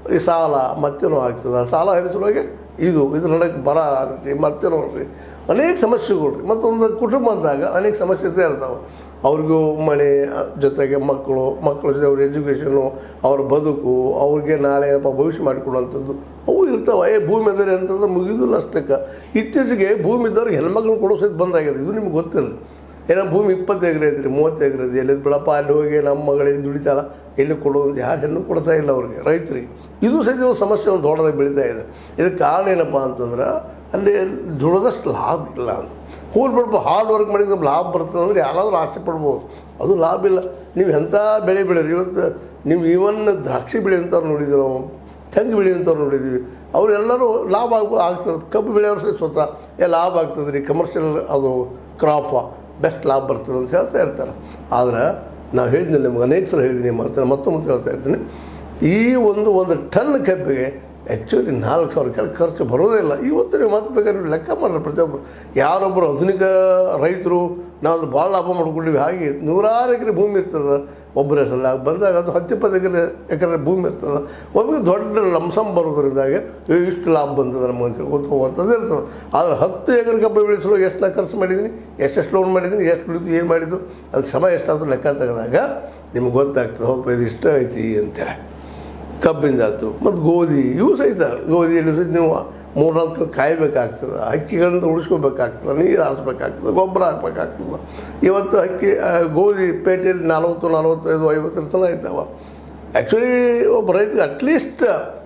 ಈ ಸಾಲ ಮತ್ತೇನೋ ಆಗ್ತದೆ, ಸಾಲ ಹರಿಸಲುವಾಗಿ ಇದು ಇದ್ರ ನಡಕ್ಕೆ ಬರ ರೀ, ಮತ್ತೇನೋ ರೀ, ಅನೇಕ ಸಮಸ್ಯೆಗಳು ರೀ. ಮತ್ತೊಂದು ಕುಟುಂಬ ಅಂದಾಗ ಅನೇಕ ಸಮಸ್ಯೆ ಇದ್ದೇ ಇರ್ತಾವೆ. ಅವ್ರಿಗೂ ಮನೆ ಜೊತೆಗೆ ಮಕ್ಕಳು, ಮಕ್ಕಳ ಜೊತೆ ಅವ್ರ ಎಜುಕೇಷನು, ಅವ್ರ ಬದುಕು, ಅವ್ರಿಗೆ ನಾಳೆ ಏನಪ್ಪ ಭವಿಷ್ಯ ಮಾಡಿಕೊಡುವಂಥದ್ದು ಅವು ಇರ್ತಾವೆ. ಏ ಭೂಮಿ ಅದರಿ ಅಂತಂದ್ರೆ ಮುಗಿದಿಲ್ಲ ಅಷ್ಟಕ್ಕೆ. ಇತ್ತೀಚೆಗೆ ಭೂಮಿ ಇದ್ದವ್ರಿಗೆ ಹೆಣ್ಮಕ್ಳನ್ನ ಕೊಡೋ ಸಹಿತ ಬಂದಾಗಿದೆ. ಇದು ನಿಮ್ಗೆ ಗೊತ್ತಿಲ್ಲ. ಏನೋ ಭೂಮಿ ಇಪ್ಪತ್ತು ಎಕರೆ ಐತ್ರಿ, ಮೂವತ್ತು ಎಕರೆ ಐತಿ, ಎಲ್ಲಿದ್ದು ಬಿಡಪ್ಪ ಅಲ್ಲಿ ಹೋಗಿ ನಮ್ಮ ಮಗಳಿಗೆ ದುಡಿತಾಳ, ಎಲ್ಲಿ ಕೊಡೋದು, ಯಾರು ಹೆಣ್ಣು ಕೊಡ್ತಾ ಇಲ್ಲ ಅವ್ರಿಗೆ, ರೈತರಿಗೆ. ಇದು ಸಹಿತ ಒಂದು ಸಮಸ್ಯೆ ಒಂದು ದೊಡ್ಡದಾಗಿ ಬೆಳೀತಾ ಇದೆ. ಇದಕ್ಕೆ ಕಾರಣ ಏನಪ್ಪ ಅಂತಂದ್ರೆ ಅಲ್ಲಿ ದುಡಿದಷ್ಟು ಲಾಭ ಇಲ್ಲ ಅಂತ. ಹೋಗಿ ಬಿಡಪ್ಪ ಹಾರ್ಡ್ ವರ್ಕ್ ಮಾಡಿದ್ರೆ ಲಾಭ ಬರ್ತದೆ ಅಂದ್ರೆ ಯಾರಾದರೂ ಆಸೆ ಪಡ್ಬೋದು, ಅದು ಲಾಭ ಇಲ್ಲ. ನೀವು ಎಂಥ ಬೆಳೆ ಬೆಳೀರಿ. ಇವತ್ತು ನೀವು ಈವನ್ ದ್ರಾಕ್ಷಿ ಬೆಳೆ ಅಂತವ್ರು ನೋಡಿದ್ದೀವಿ, ನಾವು ತೆಂಗು ಬೆಳೆ ಅಂತವ್ರು ನೋಡಿದ್ದೀವಿ. ಅವರೆಲ್ಲರೂ ಲಾಭ ಆಗ ಆಗ್ತದೆ. ಕಬ್ಬು ಬೆಳೆಯವ್ರು ಸಹ ಸ್ವತಃ ಏ ಲಾಭ ಆಗ್ತದೆ ರೀ, ಕಮರ್ಷಿಯಲ್ ಅದು ಕ್ರಾಪ ಬೆಸ್ಟ್ ಲಾಭ ಬರ್ತದೆ ಅಂತ ಹೇಳ್ತಾ ಇರ್ತಾರೆ. ಆದರೆ ನಾವು ಹೇಳಿದ್ದೀನಿ ನಿಮ್ಗೆ ಅನೇಕ ಸಲ ಹೇಳಿದ್ದೀನಿ, ಮತ್ತು ಮತ್ತೊಮ್ಮೆ ಹೇಳ್ತಾ ಇರ್ತೀನಿ, ಈ ಒಂದು ಒಂದು ಟನ್ ಕಬ್ಬಿಗೆ ಆ್ಯಕ್ಚುಲಿ ನಾಲ್ಕು ಸಾವಿರ ಕೆಳಗೆ ಖರ್ಚು ಬರೋದೇ ಇಲ್ಲ. ಇವತ್ತು ನೀವು ಮತ್ತೆ ಬೇಕಾದ್ರೆ ನೀವು ಲೆಕ್ಕ ಮಾಡ್ರಿ. ಪ್ರತಿಯೊಬ್ಬರು ಯಾರೊಬ್ಬರು ಆಧುನಿಕ ರೈತರು ನಾವು ಭಾಳ ಲಾಭ ಮಾಡ್ಕೊಂಡಿವಿ. ಹಾಗೆ ನೂರಾರು ಎಕರೆ ಭೂಮಿ ಇರ್ತದೆ ಒಬ್ಬರ ಹೆಸರಲ್ಲಿ. ಬಂದಾಗ ಅದು ಹತ್ತಿಪ್ಪತ್ತು ಎಕರೆ ಎಕರೆ ಭೂಮಿ ಇರ್ತದೆ. ಒಬ್ಬರಿಗೆ ದೊಡ್ಡ ಲಂಸಮ್ ಬರೋದ್ರಿಂದಾಗ ಇಷ್ಟು ಲಾಭ ಬಂದದ ನಮ್ಗೆ ಅಂತೇಳಿ ಗೊತ್ತುವಂಥದ್ದು ಇರ್ತದೆ. ಆದರೆ ಹತ್ತು ಎಕರೆ ಕಬ್ಬು ಬೆಳೆಸಲು ಎಷ್ಟು ನಾ ಖರ್ಚು ಮಾಡಿದ್ದೀನಿ, ಎಷ್ಟೆಷ್ಟು ಲೋನ್ ಮಾಡಿದ್ದೀನಿ, ಎಷ್ಟು ಉಳಿದು ಏನು ಮಾಡಿದ್ದು, ಅದಕ್ಕೆ ಸಮಯ ಎಷ್ಟಾದರೂ ಲೆಕ್ಕ ತೆಗೆದಾಗ ನಿಮ್ಗೆ ಗೊತ್ತಾಗ್ತದೆ. ಹೌದು ಇದು ಇಷ್ಟ ಐತಿ ಅಂತೇಳಿ. ಕಬ್ಬಿಂದಾಯ್ತು ಮತ್ತು ಗೋಧಿ, ಇವು ಸಹಿತ ಗೋಧಿಯಲ್ಲಿ ಸಹಿತ ನೀವು ಮೂರ್ನಾಲ್ಕು ತಿಂಗಳು ಕಾಯಬೇಕಾಗ್ತದೆ. ಹಕ್ಕಿಗಳಿಂದ ಉಳಿಸ್ಕೋಬೇಕಾಗ್ತದೆ, ನೀರು ಹಾಸ್ಬೇಕಾಗ್ತದೆ, ಗೊಬ್ಬರ ಹಾಕ್ಬೇಕಾಗ್ತದೆ. ಇವತ್ತು ಹಕ್ಕಿ ಗೋಧಿ ಪೇಟೆಯಲ್ಲಿ ನಲ್ವತ್ತು ನಲ್ವತ್ತೈದು ಐವತ್ತರ ತನಕ ಇದ್ದಾವೆ. ಆ್ಯಕ್ಚುಲಿ ಒಬ್ಬ ರೈತರಿಗೆ ಅಟ್ಲೀಸ್ಟ್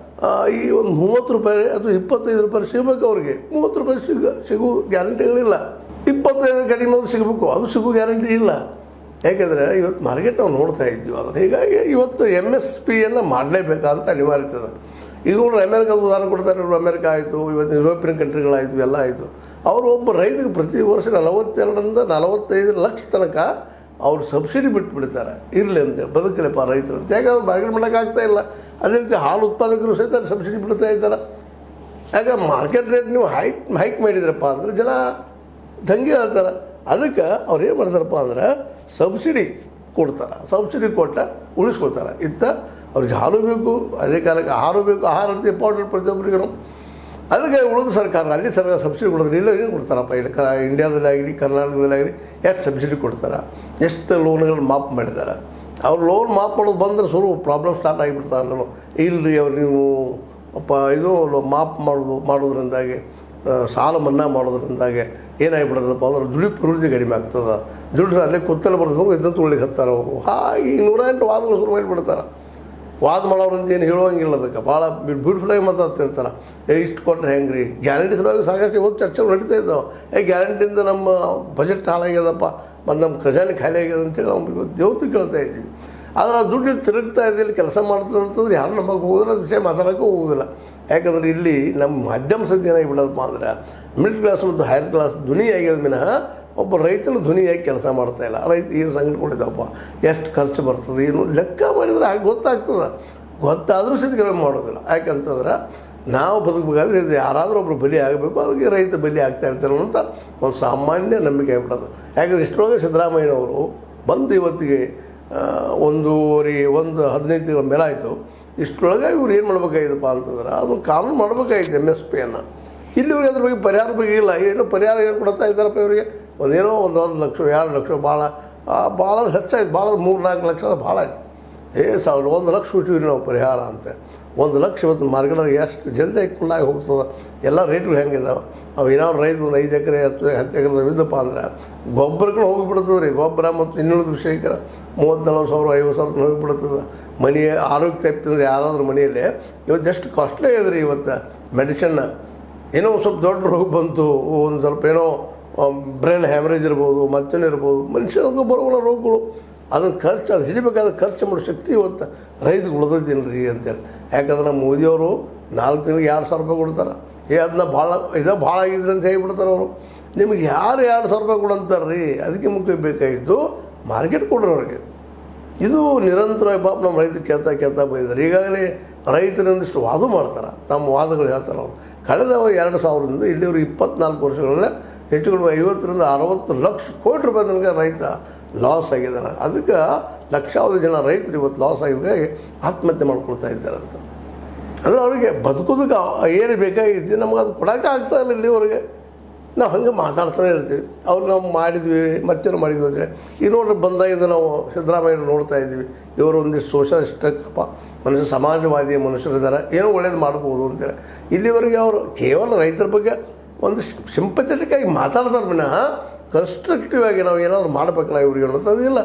ಈ ಒಂದು ಮೂವತ್ತು ರೂಪಾಯಿ ಅಥವಾ ಇಪ್ಪತ್ತೈದು ರೂಪಾಯಿ ಸಿಗಬೇಕು. ಅವ್ರಿಗೆ ಮೂವತ್ತು ರೂಪಾಯಿ ಸಿಗ ಸಿಗೋ ಗ್ಯಾರಂಟಿಗಳಿಲ್ಲ. ಇಪ್ಪತ್ತೈದರ ಕಡಿಮೆ ಸಿಗಬೇಕು, ಅದು ಸಿಗೋ ಗ್ಯಾರಂಟಿ ಇಲ್ಲ. ಯಾಕೆಂದರೆ ಇವತ್ತು ಮಾರ್ಕೆಟ್ ನಾವು ನೋಡ್ತಾ ಇದ್ದೀವಿ. ಅದನ್ನು ಹೀಗಾಗಿ ಇವತ್ತು ಎಮ್ ಎಸ್ ಪಿಯನ್ನು ಮಾಡಲೇಬೇಕಂತ ಅನಿವಾರ್ಯತೆ ಅದ. ಈಗ ನೋಡ್ರಿ ಅಮೇರಿಕಾದ ಉದಾಹರಣೆ ಕೊಡ್ತಾರೆ. ಇವರು ಅಮೇರಿಕಾ ಆಯಿತು, ಇವತ್ತು ಯುರೋಪಿಯನ್ ಕಂಟ್ರಿಗಳಾಯಿತು, ಎಲ್ಲ ಆಯಿತು. ಅವರು ಒಬ್ಬ ರೈತರಿಗೆ ಪ್ರತಿ ವರ್ಷ ನಲವತ್ತೆರಡರಿಂದ ನಲವತ್ತೈದು ಲಕ್ಷ ತನಕ ಅವ್ರು ಸಬ್ಸಿಡಿ ಬಿಟ್ಬಿಡ್ತಾರೆ. ಇರಲಿ ಅಂತೇಳಿ ಬದುಕಲಿಪ್ಪ ರೈತರು ಅಂತ. ಯಾಕಂದ್ರೆ ಮಾರ್ಕೆಟ್ ಮಾಡೋಕ್ಕಾಗ್ತಾ ಇಲ್ಲ. ಅದೇ ರೀತಿ ಹಾಲು ಉತ್ಪಾದಕರು ಸಹಿತ ಸಬ್ಸಿಡಿ ಬಿಡ್ತಾ ಇದ್ದಾರೆ. ಯಾಕೆ ಮಾರ್ಕೆಟ್ ರೇಟ್ ನೀವು ಹೈಕ್ ಹೈಕ್ ಮಾಡಿದ್ರಪ್ಪ ಅಂದ್ರೆ ಜನ ತಂಗಿ ಹೇಳ್ತಾರೆ. ಅದಕ್ಕೆ ಅವ್ರು ಏನು ಮಾಡ್ತಾರಪ್ಪ ಅಂದ್ರೆ ಸಬ್ಸಿಡಿ ಕೊಡ್ತಾರೆ. ಸಬ್ಸಿಡಿ ಕೊಟ್ಟ ಉಳಿಸ್ಕೊಳ್ತಾರೆ. ಇತ್ತ ಅವ್ರಿಗೆ ಹಾಲು ಬೇಕು, ಅದೇ ಕಾಲಕ್ಕೆ ಆಹಾರ ಬೇಕು. ಆಹಾರ ಅಂತ ಇಂಪಾರ್ಟೆಂಟ್ ಪ್ರತಿಯೊಬ್ಬರಿಗೂ. ಅದಕ್ಕೆ ಉಳಿದ ಸರ್ಕಾರ ಅಲ್ಲಿ ಸರ್ಕಾರ ಸಬ್ಸಿಡಿ ಕೊಡೋದ್ರೆ ಇಲ್ಲ ಏನು ಕೊಡ್ತಾರಪ್ಪ. ಇಲ್ಲಿ ಕ ಇಂಡಿಯಾದಲ್ಲಾಗಲಿ ಕರ್ನಾಟಕದಲ್ಲಾಗಲಿ ಎಷ್ಟು ಸಬ್ಸಿಡಿ ಕೊಡ್ತಾರೆ, ಎಷ್ಟು ಲೋನ್ಗಳನ್ನ ಮಾಫ್ ಮಾಡಿದ್ದಾರೆ. ಅವ್ರು ಲೋನ್ ಮಾಫ್ ಮಾಡೋದು ಬಂದರೆ ಸುರು ಪ್ರಾಬ್ಲಮ್ ಸ್ಟಾರ್ಟ್ ಆಗಿಬಿಡ್ತಾರಲ್ಲ. ಇಲ್ಲರಿ ಅವ್ರು ನೀವು ಅಪ್ಪ ಇದು ಮಾಫ್ ಮಾಡೋದು ಮಾಡೋದ್ರಿಂದಾಗಿ ಸಾಲ ಮನ್ನಾ ಮಾಡೋದ್ರಿಂದಾಗೆ ಏನಾಗಿಬಿಡ್ತದಪ್ಪ ಅಂದ್ರೆ ದುಡಿ ಪ್ರವೃತ್ತಿ ಕಡಿಮೆ ಆಗ್ತದೆ. ದುಡ್ಡು ಅಲ್ಲೇ ಕೂತಲ್ಲಿ ಬರ್ತದೆ ಇದ್ದಂತ ಉಳಿಗೆ ಹತ್ತಾರೆ ಅವರು. ಹಾಗೆ ಈ ನೂರ ಎಂಟು ವಾದಗಳು ಶುರು ಮಾಡಿಬಿಡ್ತಾರೆ. ವಾದ ಮಾಡೋರಂತ ಏನು ಹೇಳುವಂಗಿಲ್ಲ. ಅದಕ್ಕೆ ಭಾಳ ಬ್ಯೂಟಿಫುಲ್ಲಾಗಿ ಮಾತಾಡ್ತಿರ್ತಾರೆ. ಏ ಇಷ್ಟು ಕೊಟ್ಟರೆ ಹೆಂಗೆ ರೀ, ಗ್ಯಾರಂಟಿ ಸಲುವಾಗಿ ಸಾಕಷ್ಟು ಇವತ್ತು ಚರ್ಚೆಗಳು ನಡೀತಾ ಇದ್ದಾವೆ. ಏ ಗ್ಯಾರಂಟಿಯಿಂದ ನಮ್ಮ ಬಜೆಟ್ ಹಾಳಾಗ್ಯದಪ್ಪ ಮತ್ತು ನಮ್ಮ ಖಜಾನೆ ಖಾಲಿ ಆಗ್ಯದ ಅಂತೇಳಿ ನಾವು ಇವತ್ತು ದೇವತ್ತು ಕೇಳ್ತಾ ಇದ್ದೀವಿ. ಆದರೆ ಆ ದುಡ್ಡು ತಿರುಗ್ತಾ ಇದ್ದಲ್ಲಿ ಕೆಲಸ ಮಾಡ್ತದೆ ಅಂತಂದ್ರೆ ಯಾರು ನಮಗೆ ಹೋಗೋದಿಲ್ಲ, ಅದು ವಿಷಯ ಮಾತಾಡೋಕ್ಕೂ ಹೋಗೋದಿಲ್ಲ. ಯಾಕಂದರೆ ಇಲ್ಲಿ ನಮ್ಮ ಮಾಧ್ಯಮ ಸತಿ ಏನಾಗಿಬಿಡೋದಪ್ಪ ಅಂದ್ರೆ ಮಿಡ್ಲ್ ಕ್ಲಾಸ್ ಮತ್ತು ಹೈಯರ್ ಕ್ಲಾಸ್ ಧ್ವನಿ ಆಗ್ಯದ ವಿನಃ ಒಬ್ಬ ರೈತನ ಧ್ವನಿಯಾಗಿ ಕೆಲಸ ಮಾಡ್ತಾಯಿಲ್ಲ. ರೈತ ಏನು ಸಂಗತಿ ಕೊಡಿದಪ್ಪ, ಎಷ್ಟು ಖರ್ಚು ಬರ್ತದೆ, ಏನು ಲೆಕ್ಕ ಮಾಡಿದ್ರೆ ಹಾಗೆ ಗೊತ್ತಾಗ್ತದೆ. ಗೊತ್ತಾದರೂ ಸಹಿತ ಕೆಲವು ಮಾಡೋದಿಲ್ಲ. ಯಾಕಂತಂದ್ರೆ ನಾವು ಬದುಕಬೇಕಾದ್ರೆ ಇದು ಯಾರಾದರೂ ಒಬ್ಬರು ಬಲಿ ಆಗಬೇಕು, ಅದಕ್ಕೆ ರೈತ ಬಲಿ ಆಗ್ತಾ ಇರ್ತಾರೆ ಅಂತ ಒಂದು ಸಾಮಾನ್ಯ ನಂಬಿಕೆ ಆಗ್ಬಿಡೋದು. ಯಾಕಂದರೆ ಇಷ್ಟರೊಳಗೆ ಸಿದ್ದರಾಮಯ್ಯನವರು ಬಂದು ಇವತ್ತಿಗೆ ಒಂದೂವರೆ ಒಂದು ಹದಿನೈದು ತಿಂಗಳ ಮೇಲೆ ಆಯಿತು. ಇಷ್ಟರೊಳಗೆ ಇವ್ರು ಏನು ಮಾಡ್ಬೇಕಾಗಿತ್ತಪ್ಪ ಅಂತಂದ್ರೆ ಅದು ಕಾನೂನು ಮಾಡಬೇಕಾಗಿತ್ತು ಎಮ್ ಎಸ್ ಪಿಯನ್ನು. ಇಲ್ಲಿವ್ರಿಗೆ ಅದ್ರ ಬಗ್ಗೆ ಪರಿಹಾರ ಬಗ್ಗೆ ಇಲ್ಲ. ಏನು ಪರಿಹಾರ ಏನು ಕೊಡ್ತಾ ಇದ್ದಾರಪ್ಪ ಇವರಿಗೆ? ಒಂದೇನೋ ಒಂದು ಒಂದು ಲಕ್ಷ ಎರಡು ಲಕ್ಷ ಭಾಳ ಭಾಳ ಹೆಚ್ಚಾಯ್ತು. ಭಾಳ ಮೂರು ನಾಲ್ಕು ಲಕ್ಷ ಭಾಳ ಆಯ್ತು. ಏ ಸಾವಿರ ಒಂದು ಲಕ್ಷ ಹುಟ್ಟಿವ್ರಿ ನಾವು ಪರಿಹಾರ ಅಂತ. ಒಂದು ಲಕ್ಷ ಇವತ್ತು ಮಾರ್ಕೆಟ್ದಾಗ ಎಷ್ಟು ಜಲ್ದಿ ಕುಳ್ಳಾಗಿ ಹೋಗ್ತದೆ. ಎಲ್ಲ ರೇಟ್ಗಳು ಹೆಂಗಿದಾವೆ. ಅವು ಏನಾದ್ರು ರೈತ ಒಂದು ಐದು ಎಕರೆ ಹತ್ತು ಹತ್ತು ಎಕರೆ ಇದ್ದಪ್ಪ ಅಂದ್ರೆ ಗೊಬ್ಬರಗಳು ಹೋಗಿಬಿಡ್ತದೆ ರೀ. ಗೊಬ್ಬರ ಮತ್ತು ಇನ್ನುಳಿದ ವಿಷಯಕ್ಕೆ ಮೂವತ್ತು ನಲ್ವತ್ತು ಸಾವಿರ ಐವತ್ತು ಸಾವಿರ ಹೋಗಿಬಿಡ್ತದೆ. ಮನೆ ಆರೋಗ್ಯ ತಪ್ಪಿದ್ರೆ ಯಾರಾದ್ರೂ ಮನೆಯಲ್ಲಿ ಇವತ್ತು ಎಷ್ಟು ಕಾಸ್ಟ್ಲಿ ಇದೆ ರೀ. ಇವತ್ತು ಮೆಡಿಷನ್ನ ಏನೋ ಸ್ವಲ್ಪ ದೊಡ್ಡ ರೋಗ ಬಂತು, ಒಂದು ಸ್ವಲ್ಪ ಏನೋ ಬ್ರೈನ್ ಹ್ಯಾಮ್ರೇಜ್ ಇರ್ಬೋದು, ಮತ್ತೇನೋ ಇರ್ಬೋದು, ಮನುಷ್ಯನಿಗೂ ಬರೋಲ್ಲ ರೋಗಗಳು. ಅದನ್ನು ಖರ್ಚು ಅದು ಹಿಡಿಬೇಕಾದ್ರೆ ಖರ್ಚು ಮಾಡೋ ಶಕ್ತಿ ಇವತ್ತು ರೈತಗೆ ಉಳಿದಿದ್ದೀನಿ ರೀ ಅಂತೇಳಿ. ಯಾಕಂದ್ರೆ ನಮ್ಮ ಮೋದಿಯವರು ನಾಲ್ಕು ತಿಂಗಳಿಗೆ ಎರಡು ಸಾವಿರ ರೂಪಾಯಿ ಕೊಡ್ತಾರೆ. ಏ ಅದನ್ನ ಭಾಳ ಇದು ಭಾಳ ಆಗಿದ್ರೆ ಅಂತ ಹೇಳ್ಬಿಡ್ತಾರೆ ಅವರು. ನಿಮಗೆ ಯಾರು ಎರಡು ಸಾವಿರ ರೂಪಾಯಿ ಕೊಡಂತಾರೆ ರೀ. ಅದಕ್ಕೆ ಮುಖ್ಯ ಬೇಕಾಗಿದ್ದು ಮಾರ್ಕೆಟ್ ಕೊಡ್ರಿ ಅವ್ರಿಗೆ. ಇದು ನಿರಂತರವಾಗಿ ಬಾಪ್ ನಮ್ಮ ರೈತರು ಕೇಳ್ತಾ ಕೇಳ್ತಾ ಬಂದಿದ್ದಾರೆ. ಈಗಾಗಲೇ ರೈತರೊಂದಿಷ್ಟು ವಾದ ಮಾಡ್ತಾರೆ, ತಮ್ಮ ವಾದಗಳು ಹೇಳ್ತಾರೆ ಅವರು. ಕಳೆದ ಎರಡು ಸಾವಿರದಿಂದ ಇಲ್ಲಿವರು ಇಪ್ಪತ್ನಾಲ್ಕು ವರ್ಷಗಳಲ್ಲೇ ಹೆಚ್ಚು ಕಡಿಮೆ ಐವತ್ತರಿಂದ ಅರವತ್ತು ಲಕ್ಷ ಕೋಟಿ ರೂಪಾಯಿ ತನಕ ರೈತ ಲಾಸ್ ಆಗಿದ್ದಾನೆ. ಅದಕ್ಕೆ ಲಕ್ಷಾವಧಿ ಜನ ರೈತರು ಇವತ್ತು ಲಾಸ್ ಆಗಿದ್ದಾಗ ಆತ್ಮಹತ್ಯೆ ಮಾಡ್ಕೊಳ್ತಾ ಇದ್ದಾರೆ ಅಂತ. ಅಂದರೆ ಅವ್ರಿಗೆ ಬದುಕೋದಕ್ಕೆ ಏನು ಬೇಕಾಗಿತ್ತು ನಮ್ಗೆ ಅದು ಕೊಡೋಕೆ ಆಗ್ತಾ ಇಲ್ಲ ಇಲ್ಲಿವರೆಗೆ. ನಾವು ಹಂಗೆ ಮಾತಾಡ್ತಾನೆ ಇರ್ತೀವಿ. ಅವ್ರು ನಾವು ಮಾಡಿದ್ವಿ ಮತ್ತೇನು ಮಾಡಿದ್ವಿ ಅಂದರೆ ಈಗ ನೋಡ್ರಿ ಬಂದಾಗಿದ್ದು ನಾವು ಸಿದ್ದರಾಮಯ್ಯರು ನೋಡ್ತಾ ಇದ್ದೀವಿ. ಇವರು ಒಂದಿಷ್ಟು ಸೋಷಲಿಸ್ಟಪ್ಪ ಮನುಷ್ಯ ಸಮಾಜವಾದಿ ಮನುಷ್ಯರಿದ್ದಾರೆ, ಏನೋ ಒಳ್ಳೇದು ಮಾಡ್ಬೋದು ಅಂತೇಳಿ. ಇಲ್ಲಿವರೆಗೆ ಅವರು ಕೇವಲ ರೈತರ ಬಗ್ಗೆ ಒಂದಿಷ್ಟು ಸಿಂಪಥೆಟಿಕ್ ಆಗಿ ಮಾತಾಡ್ತಾರೆ ವಿನಃ ಕನ್ಸ್ಟ್ರಕ್ಟಿವ್ ಆಗಿ ನಾವು ಏನಾದ್ರು ಮಾಡಬೇಕಲ್ಲ ಇವ್ರಿಗೆ ಅನ್ನೋದಿಲ್ಲ.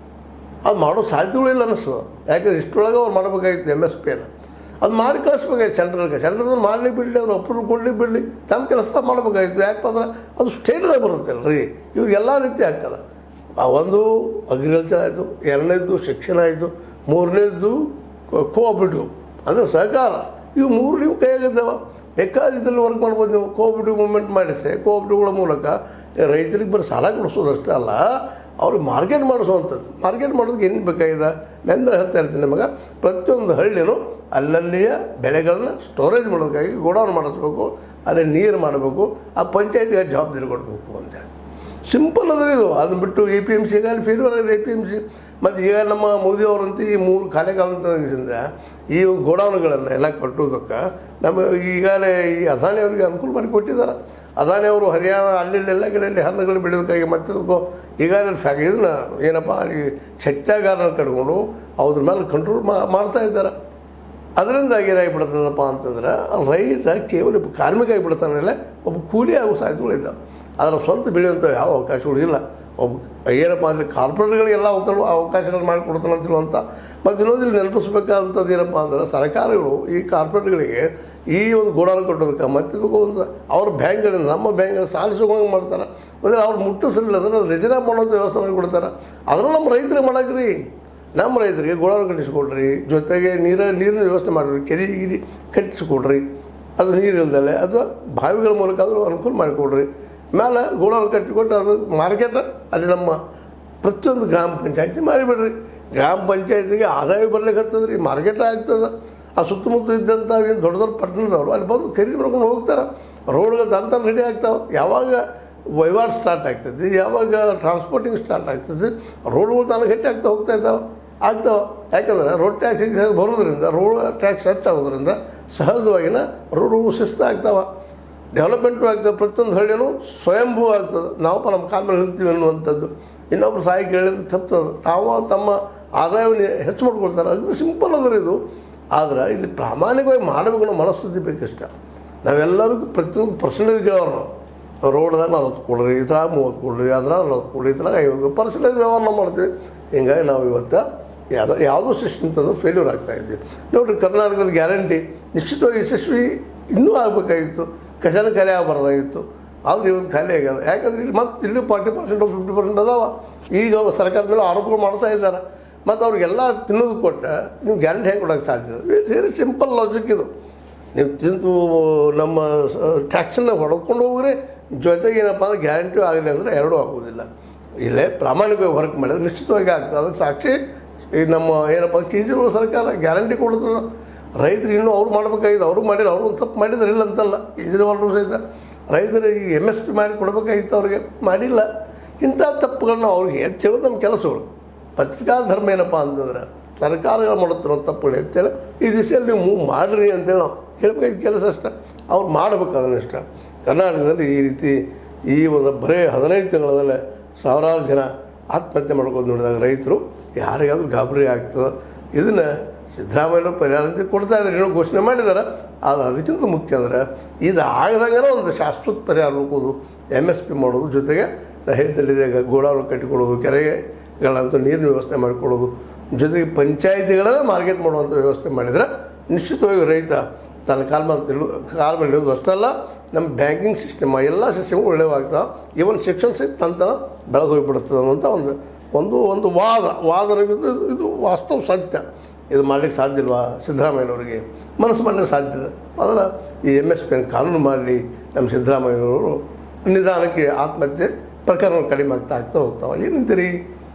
ಅದು ಮಾಡೋ ಸಾಧ್ಯಗಳಿಲ್ಲ ಅನ್ನಿಸ್ತದೆ. ಯಾಕಂದ್ರೆ ಇಷ್ಟರೊಳಗೆ ಅವ್ರು ಮಾಡಬೇಕಾಗಿತ್ತು ಎಮ್ ಎಸ್ ಪಿಯನ್ನು. ಅದು ಮಾಡಿ ಕಳಿಸ್ಬೇಕಾಗಿತ್ತು ಸೆಂಟ್ರಲ್ಗೆ. ಸೆಂಟ್ರಲ್ ಮಾಡಲಿ ಬಿಡಲಿ ಅವ್ರು ಅಪ್ರೂವಲ್ ಕೊಡಲಿ ಬಿಡಲಿ ತಮ್ಮ ಕೆಲಸ ಮಾಡಬೇಕಾಗಿತ್ತು. ಯಾಕಪ್ಪ ಅಂದ್ರೆ ಅದು ಸ್ಟೇಟ್ದಾಗ ಬರುತ್ತಲ್ಲ ರೀ, ಇವ್ರಿಗೆ ಎಲ್ಲ ರೀತಿ ಆಗ್ತದೆ. ಆ ಒಂದು ಅಗ್ರಿಕಲ್ಚರ್ ಆಯಿತು, ಎರಡನೇದ್ದು ಶಿಕ್ಷಣ ಆಯಿತು, ಮೂರನೇದ್ದು ಕೋಆಪರೇಟಿವ್ ಅಂದರೆ ಸಹಕಾರ. ಇವು ಮೂರು ನೀವು ಕೈಯಾಗಿದ್ದಾವೆ. ಬೇಕಾದಿದ್ದಲ್ಲಿ ವರ್ಕ್ ಮಾಡ್ಬೋದು ನೀವು. ಕೋಆಪರೇಟಿವ್ ಮೂವ್ಮೆಂಟ್ ಮಾಡಿಸಿ ಕೋಆಪರೇಟಿವ್ಗಳ ಮೂಲಕ ರೈತರಿಗೆ ಬರೀ ಸಾಲ ಕೊಡಿಸೋದಷ್ಟೇ ಅಲ್ಲ, ಅವ್ರಿಗೆ ಮಾರ್ಕೆಟ್ ಮಾಡಿಸುವಂಥದ್ದು. ಮಾರ್ಕೆಟ್ ಮಾಡೋದಕ್ಕೆ ಏನು ಬೇಕಾಗಿದೆ ಅಂದರೆ ಹೇಳ್ತಾ ಇರ್ತೀನಿ ನಿಮಗೆ, ಪ್ರತಿಯೊಂದು ಹಳ್ಳಿನೂ ಅಲ್ಲಲ್ಲಿಯ ಬೆಳೆಗಳನ್ನ ಸ್ಟೋರೇಜ್ ಮಾಡೋದಕ್ಕಾಗಿ ಗೋಡೌನ್ ಮಾಡಿಸ್ಬೇಕು, ಅಲ್ಲಿ ನೀರು ಮಾಡಬೇಕು, ಆ ಪಂಚಾಯತಿಗೆ ಜವಾಬ್ದಾರಿ ಕೊಡಬೇಕು ಅಂತೇಳಿ. ಸಿಂಪಲ್ ಅದ್ರ ಇದು. ಅದನ್ನ ಬಿಟ್ಟು ಎ ಪಿ ಎಮ್ ಸಿ ಈಗ ಅಲ್ಲಿ ಫೇಲ್ಯೂರ್ ಆಗಿದೆ ಎ ಪಿ ಎಮ್ ಸಿ. ಮತ್ತು ಈಗ ನಮ್ಮ ಮೋದಿ ಅವರಂತೂ ಈ ಮೂರು ಖಾಲಿಗಾಲದಿಂದ ಈ ಗೋಡೌನ್ಗಳನ್ನು ಎಲ್ಲ ಕಟ್ಟೋದಕ್ಕೆ ನಮ್ಮ ಈಗಾಗಲೇ ಈ ಅದಾನಿ ಅವರಿಗೆ ಅನುಕೂಲ ಮಾಡಿ ಕೊಟ್ಟಿದ್ದಾರೆ. ಅದಾನಿ ಅವರು ಹರಿಯಾಣ ಅಲ್ಲಿ ಎಲ್ಲ ಕಡೆಯಲ್ಲಿ ಹಣ್ಣುಗಳು ಬೆಳೆಯೋದಕ್ಕಾಗಿ ಮತ್ತದಕ್ಕೂ ಈಗಾಗಲೇ ಫ್ಯಾಕ್ಟ್ರಿ ಇದನ್ನ ಏನಪ್ಪ ಈ ಸತ್ಯಾಗಾರನ ಕಟ್ಕೊಂಡು ಅದ್ರ ಮೇಲೆ ಕಂಟ್ರೋಲ್ ಮಾಡ್ತಾ ಇದ್ದಾರೆ. ಅದರಿಂದ ಏನಾಗಿಬಿಡ್ತದಪ್ಪ ಅಂತಂದ್ರೆ ರೈತ ಕೇವಲ ಕಾರ್ಮಿಕ ಆಗಿಬಿಡ್ತಾನೆ, ಒಬ್ಬ ಕೂಲಿ ಆಗೋ ಸಾಧ್ಯತೆಗಳಿದ್ದಾವೆ. ಅದರ ಸ್ವಂತ ಬೆಳೆಯುವಂಥ ಯಾವ ಅವಕಾಶಗಳು ಇಲ್ಲ. ಒಬ್ಬ ಏನಪ್ಪ ಅಂದರೆ ಕಾರ್ಪೊರೇಟ್ಗಳಿಗೆಲ್ಲ ಅವಕಾಶ ಅವಕಾಶಗಳು ಮಾಡಿಕೊಡ್ತಾನೆ ಅಂತಿರುವಂಥ. ಮತ್ತು ಇನ್ನೊಂದಿಲ್ಲಿ ನೆನಪಿಸ್ಬೇಕಾದಂಥದ್ದು ಏನಪ್ಪ ಅಂದ್ರೆ ಸರ್ಕಾರಗಳು ಈ ಕಾರ್ಪೊರೇಟ್ಗಳಿಗೆ ಈ ಒಂದು ಗೋಡೌನ್ ಕಟ್ಟೋದಕ್ಕೆ ಮತ್ತಿದಕ್ಕೂ ಒಂದು ಅವ್ರ ಬ್ಯಾಂಕ್ಗಳಿಂದ ನಮ್ಮ ಬ್ಯಾಂಕ್ಗಳು ಸಾಲ ಸಿಗೋಂಗೆ ಮಾಡ್ತಾರೆ. ಅಂದರೆ ಅವ್ರು ಮುಟ್ಟಿಸಲಿಲ್ಲ ಅಂದರೆ ಅದು ರಿಟರ್ನ್ ಮಾಡುವಂಥ ವ್ಯವಸ್ಥೆ ಮಾಡಿಕೊಡ್ತಾರೆ. ಅದನ್ನು ನಮ್ಮ ರೈತರಿಗೆ ಮಾಡಾಕ್ರಿ. ನಮ್ಮ ರೈತರಿಗೆ ಗೋಡೌನ್ ಕಟ್ಟಿಸ್ಕೊಡ್ರಿ, ಜೊತೆಗೆ ನೀರು ನೀರಿನ ವ್ಯವಸ್ಥೆ ಮಾಡಿರಿ, ಕೆರೆ ಗಿರಿ ಕಟ್ಟಿಸ್ಕೊಡ್ರಿ. ಅದು ನೀರು ಇಲ್ದಲೆ ಅಥವಾ ಬಾವಿಗಳ ಮೂಲಕ ಆದರೂ ಅನುಕೂಲ ಮಾಡಿಕೊಡ್ರಿ. ಮೇಲೆ ಗೋಡೌನ್ ಕಟ್ಟಿಕೊಟ್ಟು ಅದು ಮಾರ್ಕೆಟ್ ಅಲ್ಲಿ ನಮ್ಮ ಪ್ರತಿಯೊಂದು ಗ್ರಾಮ ಪಂಚಾಯತಿ ಮಾಡಿಬಿಡ್ರಿ. ಗ್ರಾಮ ಪಂಚಾಯತಿಗೆ ಆದಾಯ ಬರ್ಲಿಕ್ಕೆ ಹತ್ತದ ರೀ, ಮಾರ್ಕೆಟ್ ಆಗ್ತದೆ. ಆ ಸುತ್ತಮುತ್ತ ಇದ್ದಂಥ ಏನು ದೊಡ್ಡ ದೊಡ್ಡ ಪಟ್ಟಣದವರು ಅಲ್ಲಿ ಬಂದು ಖರೀದಿ ಮಾಡ್ಕೊಂಡು ಹೋಗ್ತಾರೆ. ರೋಡ್ಗಳು ತಂತ ರೆಡಿ ಆಗ್ತಾವೆ. ಯಾವಾಗ ವಹಿವಾಟು ಸ್ಟಾರ್ಟ್ ಆಗ್ತೈತಿ, ಯಾವಾಗ ಟ್ರಾನ್ಸ್ಪೋರ್ಟಿಂಗ್ ಸ್ಟಾರ್ಟ್ ಆಗ್ತೈತಿ, ರೋಡ್ಗಳು ತಾನು ಗಟ್ಟಿ ಆಗ್ತಾ ಹೋಗ್ತಾ ಇದ್ದಾವೆ ಆಗ್ತಾವೆ. ಯಾಕಂದರೆ ರೋಡ್ ಟ್ಯಾಕ್ಸ್ ಬರೋದ್ರಿಂದ, ರೋಡ್ ಟ್ಯಾಕ್ಸ್ ಹೆಚ್ಚಾಗೋದ್ರಿಂದ ಸಹಜವಾಗಿನ ರೋಡ್ಗಳು ಶಿಸ್ತು ಆಗ್ತಾವೆ, ಡೆವಲಪ್ಮೆಂಟು ಆಗ್ತದೆ. ಪ್ರತಿಯೊಂದು ಹಳ್ಳಿನೂ ಸ್ವಯಂಭೂ ಆಗ್ತದೆ. ನಾವಪ್ಪ ನಮ್ಮ ಕಾಲ ಮೇಲೆ ಹೇಳ್ತೀವಿ ಅನ್ನುವಂಥದ್ದು ಇನ್ನೊಬ್ರು ಸಹಾಯ ಕೇಳಿದ್ರೆ ತಪ್ತದೆ. ತಾವು ತಮ್ಮ ಆದಾಯವನ್ನು ಹೆಚ್ಚು ಮಾಡ್ಕೊಳ್ತಾರೆ. ಅದು ಸಿಂಪಲ್ ಅದ್ರ ಇದು. ಆದ್ರೆ ಇಲ್ಲಿ ಪ್ರಾಮಾಣಿಕವಾಗಿ ಮಾಡಬೇಕು ಅನ್ನೋ ಮನಸ್ಥಿತಿ ಬೇಕಿಷ್ಟ. ನಾವೆಲ್ಲರಿಗೂ ಪ್ರತಿಯೊಂದು ಪರ್ಸೆಂಟೇಜ್ ಕೇಳೋರು ನಾವು ರೋಡ್ದಾಗ ನಲ್ವತ್ತು ಕೊಡ್ರಿ, ಈ ಥರ ಮೂವತ್ತು ಕೊಡ್ರಿ, ಅದ್ರ ನಲ್ವತ್ತು ಕೊಡ್ರಿ, ಈ ಥರ ಐವತ್ತು ಪರ್ಸೆಂಟೇಜ್ ವ್ಯವಹಾರ ಮಾಡ್ತೀವಿ. ಹಿಂಗಾಗಿ ನಾವು ಇವತ್ತು ಯಾವುದೋ ಯಾವುದೋ ಸಿಸ್ಟಮ್ ತಂದು ಫೇಲ್ಯೂರ್ ಆಗ್ತಾಯಿದ್ವಿ. ನೋಡಿರಿ, ಕರ್ನಾಟಕದ ಗ್ಯಾರಂಟಿ ನಿಶ್ಚಿತವಾಗಿ ಯಶಸ್ವಿ ಇನ್ನೂ ಆಗಬೇಕಾಗಿತ್ತು, ಖಜಾನೆ ಖಾಲಿ ಆಗಬಾರ್ದಾಗಿತ್ತು. ಆದರೆ ಇವತ್ತು ಖಾಲಿ ಆಗ್ಯದ. ಯಾಕಂದ್ರೆ ಇಲ್ಲಿ ಮತ್ತು ಇಲ್ಲಿ ಫಾರ್ಟಿ ಪರ್ಸೆಂಟ್ ಫಿಫ್ಟಿ ಪರ್ಸೆಂಟ್ ಅದಾವ. ಈಗ ಸರ್ಕಾರ ಮೇಲೆ ಆರೋಪಗಳು ಮಾಡ್ತಾ ಇದ್ದಾರೆ. ಮತ್ತು ಅವ್ರಿಗೆಲ್ಲ ತಿನ್ನೋದು ಕೊಟ್ಟರೆ ನೀವು ಗ್ಯಾರಂಟಿ ಹೆಂಗೆ ಕೊಡೋಕ್ಕೆ ಸಾಧ್ಯ? ಇಟ್ಸ್ ವೆರಿ ಸಿಂಪಲ್ ಲಾಜಿಕ್ ಇದು. ನೀವು ತಿಂದು ನಮ್ಮ ಟ್ಯಾಕ್ಸನ್ನು ಹೊಡ್ಕೊಂಡು ಹೋಗ್ರಿ, ಜೊತೆಗೆ ಏನಪ್ಪ ಅಂದ್ರೆ ಗ್ಯಾರಂಟಿ ಆಗಲಿ ಅಂದರೆ ಎರಡೂ ಆಗೋದಿಲ್ಲ. ಇಲ್ಲೇ ಪ್ರಾಮಾಣಿಕವಾಗಿ ವರ್ಕ್ ಮಾಡಿದ್ರೆ ನಿಶ್ಚಿತವಾಗಿ ಆಗ್ತದೆ. ಅದಕ್ಕೆ ಸಾಕ್ಷಿ ಈ ನಮ್ಮ ಏನಪ್ಪ ಕೇಜ್ರಿವಾಲ್ ಸರ್ಕಾರ ಗ್ಯಾರಂಟಿ ಕೊಡ್ತದೆ. ರೈತರು ಇನ್ನೂ ಅವ್ರು ಮಾಡಬೇಕಾಗಿದೆ, ಅವರು ಮಾಡಿಲ್ಲ, ಅವರು ಒಂದು ತಪ್ಪು ಮಾಡಿದ್ರೆ ಇಲ್ಲ ಅಂತಲ್ಲ. ಕೇಜ್ರಿವಾಲ್ರು ಸಹಿತ ರೈತರಿಗೆ ಎಮ್ ಎಸ್ ಪಿ ಮಾಡಿ ಕೊಡಬೇಕಾಗಿತ್ತು, ಅವ್ರಿಗೆ ಮಾಡಿಲ್ಲ. ಇಂಥ ತಪ್ಪುಗಳನ್ನ ಅವ್ರಿಗೆ ಎತ್ತಿ ಹೇಳೋದು ನಮ್ಮ ಕೆಲಸಗಳು. ಪತ್ರಿಕಾ ಧರ್ಮ ಏನಪ್ಪ ಅಂತಂದ್ರೆ ಸರ್ಕಾರಗಳು ಮಾಡುತ್ತಿರೋ ತಪ್ಪುಗಳು ಎತ್ತೇಳಿ ಈ ದಿಶೆಯಲ್ಲಿ ನೀವು ಮೂವ್ ಮಾಡಿರಿ ಅಂತೇಳಿ ನಾವು ಹೇಳ್ಬೇಕಾದ ಕೆಲಸ ಅಷ್ಟೆ. ಅವ್ರು ಮಾಡಬೇಕು ಅದನ್ನಿಷ್ಟ. ಕರ್ನಾಟಕದಲ್ಲಿ ಈ ರೀತಿ ಈ ಒಂದು ಬರೀ ಹದಿನೈದು ತಿಂಗಳಲ್ಲೇ ಸಾವಿರಾರು ಜನ ಆತ್ಮಹತ್ಯೆ ಮಾಡ್ಕೊಂಡು ನೋಡಿದಾಗ ರೈತರು ಯಾರಿಗಾದ್ರೂ ಗಾಬರಿ ಆಗ್ತದೆ. ಇದನ್ನು ಸಿದ್ದರಾಮಯ್ಯರು ಪರಿಹಾರ ಅಂತ ಕೊಡ್ತಾ ಇದ್ದಾರೆ, ಏನೋ ಘೋಷಣೆ ಮಾಡಿದ್ದಾರೆ. ಆದರೆ ಅದಕ್ಕಿಂತ ಮುಖ್ಯ ಅಂದರೆ ಇದು ಆಗದಾಗನೇ ಒಂದು ಶಾಶ್ವತ ಪರಿಹಾರ ಹುಡುಕೋದು, ಎಮ್ ಎಸ್ ಪಿ ಮಾಡೋದು, ಜೊತೆಗೆ ನಾನು ಹೇಳ್ತಿದ್ದೆ ಈಗ ಗೋಡೌನ್ ಕಟ್ಟಿಕೊಳ್ಳೋದು, ಕೆರೆಗಳಂತೂ ನೀರಿನ ವ್ಯವಸ್ಥೆ ಮಾಡಿಕೊಳ್ಳೋದು, ಜೊತೆಗೆ ಪಂಚಾಯಿತಿಗಳನ್ನ ಮಾರ್ಕೆಟ್ ಮಾಡುವಂಥ ವ್ಯವಸ್ಥೆ ಮಾಡಿದರೆ ನಿಶ್ಚಿತವಾಗಿ ರೈತ ತನ್ನ ಕಾಲ ಮೇಲೆ ನಿಲ್ಲೋ ಕಾಲ ಮೇಲೆ ಇಳಿಯೋದು ಅಷ್ಟಲ್ಲ, ನಮ್ಮ ಬ್ಯಾಂಕಿಂಗ್ ಸಿಸ್ಟಮ್ ಎಲ್ಲ ಸಿಸ್ಟಮ್ಗಳು ಒಳ್ಳೆಯವಾಗ್ತಾವೆ. ಈವನ್ ಶಿಕ್ಷಣ ಸಹಿತ ತಂತನ ಬೆಳೆದು ಹೋಗಿಬಿಡುತ್ತದೆ ಅನ್ನೋಂಥ ಒಂದು ಒಂದು ಒಂದು ವಾದ ವಾದ ಇದು ವಾಸ್ತವ ಸತ್ಯ. ಇದು ಮಾಡಲಿಕ್ಕೆ ಸಾಧ್ಯ ಇಲ್ವಾ ಸಿದ್ದರಾಮಯ್ಯನವರಿಗೆ? ಮನಸ್ಸು ಮಾಡಲಿಕ್ಕೆ ಸಾಧ್ಯ ಇದೆ. ಅದನ್ನು ಈ ಎಮ್ ಎಸ್ ಪಿ ಕಾನೂನು ಮಾಡಲಿ, ನಮ್ಮ ಸಿದ್ದರಾಮಯ್ಯನವರು ನಿಧಾನಕ್ಕೆ ಆತ್ಮಹತ್ಯೆ ಪ್ರಕರಣಗಳು ಕಡಿಮೆ ಆಗ್ತಾ ಆಗ್ತಾ ಹೋಗ್ತಾವೆ. ಏನಂತೀರಿ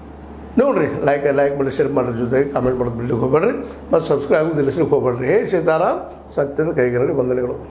ನೋಡಿರಿ, ಲೈಕ್ ಲೈಕ್ ಮಾಡಿ ಶೇರ್ ಮಾಡಿರಿ, ಜೊತೆಗೆ ಕಾಮೆಂಟ್ ಮಾಡೋದು ಬಿಡ್ಲಿಕ್ಕೆ ಹೋಗ್ಬೇಡ್ರಿ, ಮತ್ತು ಸಬ್ಸ್ಕ್ರೈಬ್ ನಿಲ್ಲಿಸ್ಲಿಕ್ಕೆ ಹೋಗ್ಬೇಡ್ರಿ. ಹೇ ಸೀತಾರಾಮ್, ಸತ್ಯದ ಕೈಗರಡಿ ವಂದನೆಗಳು.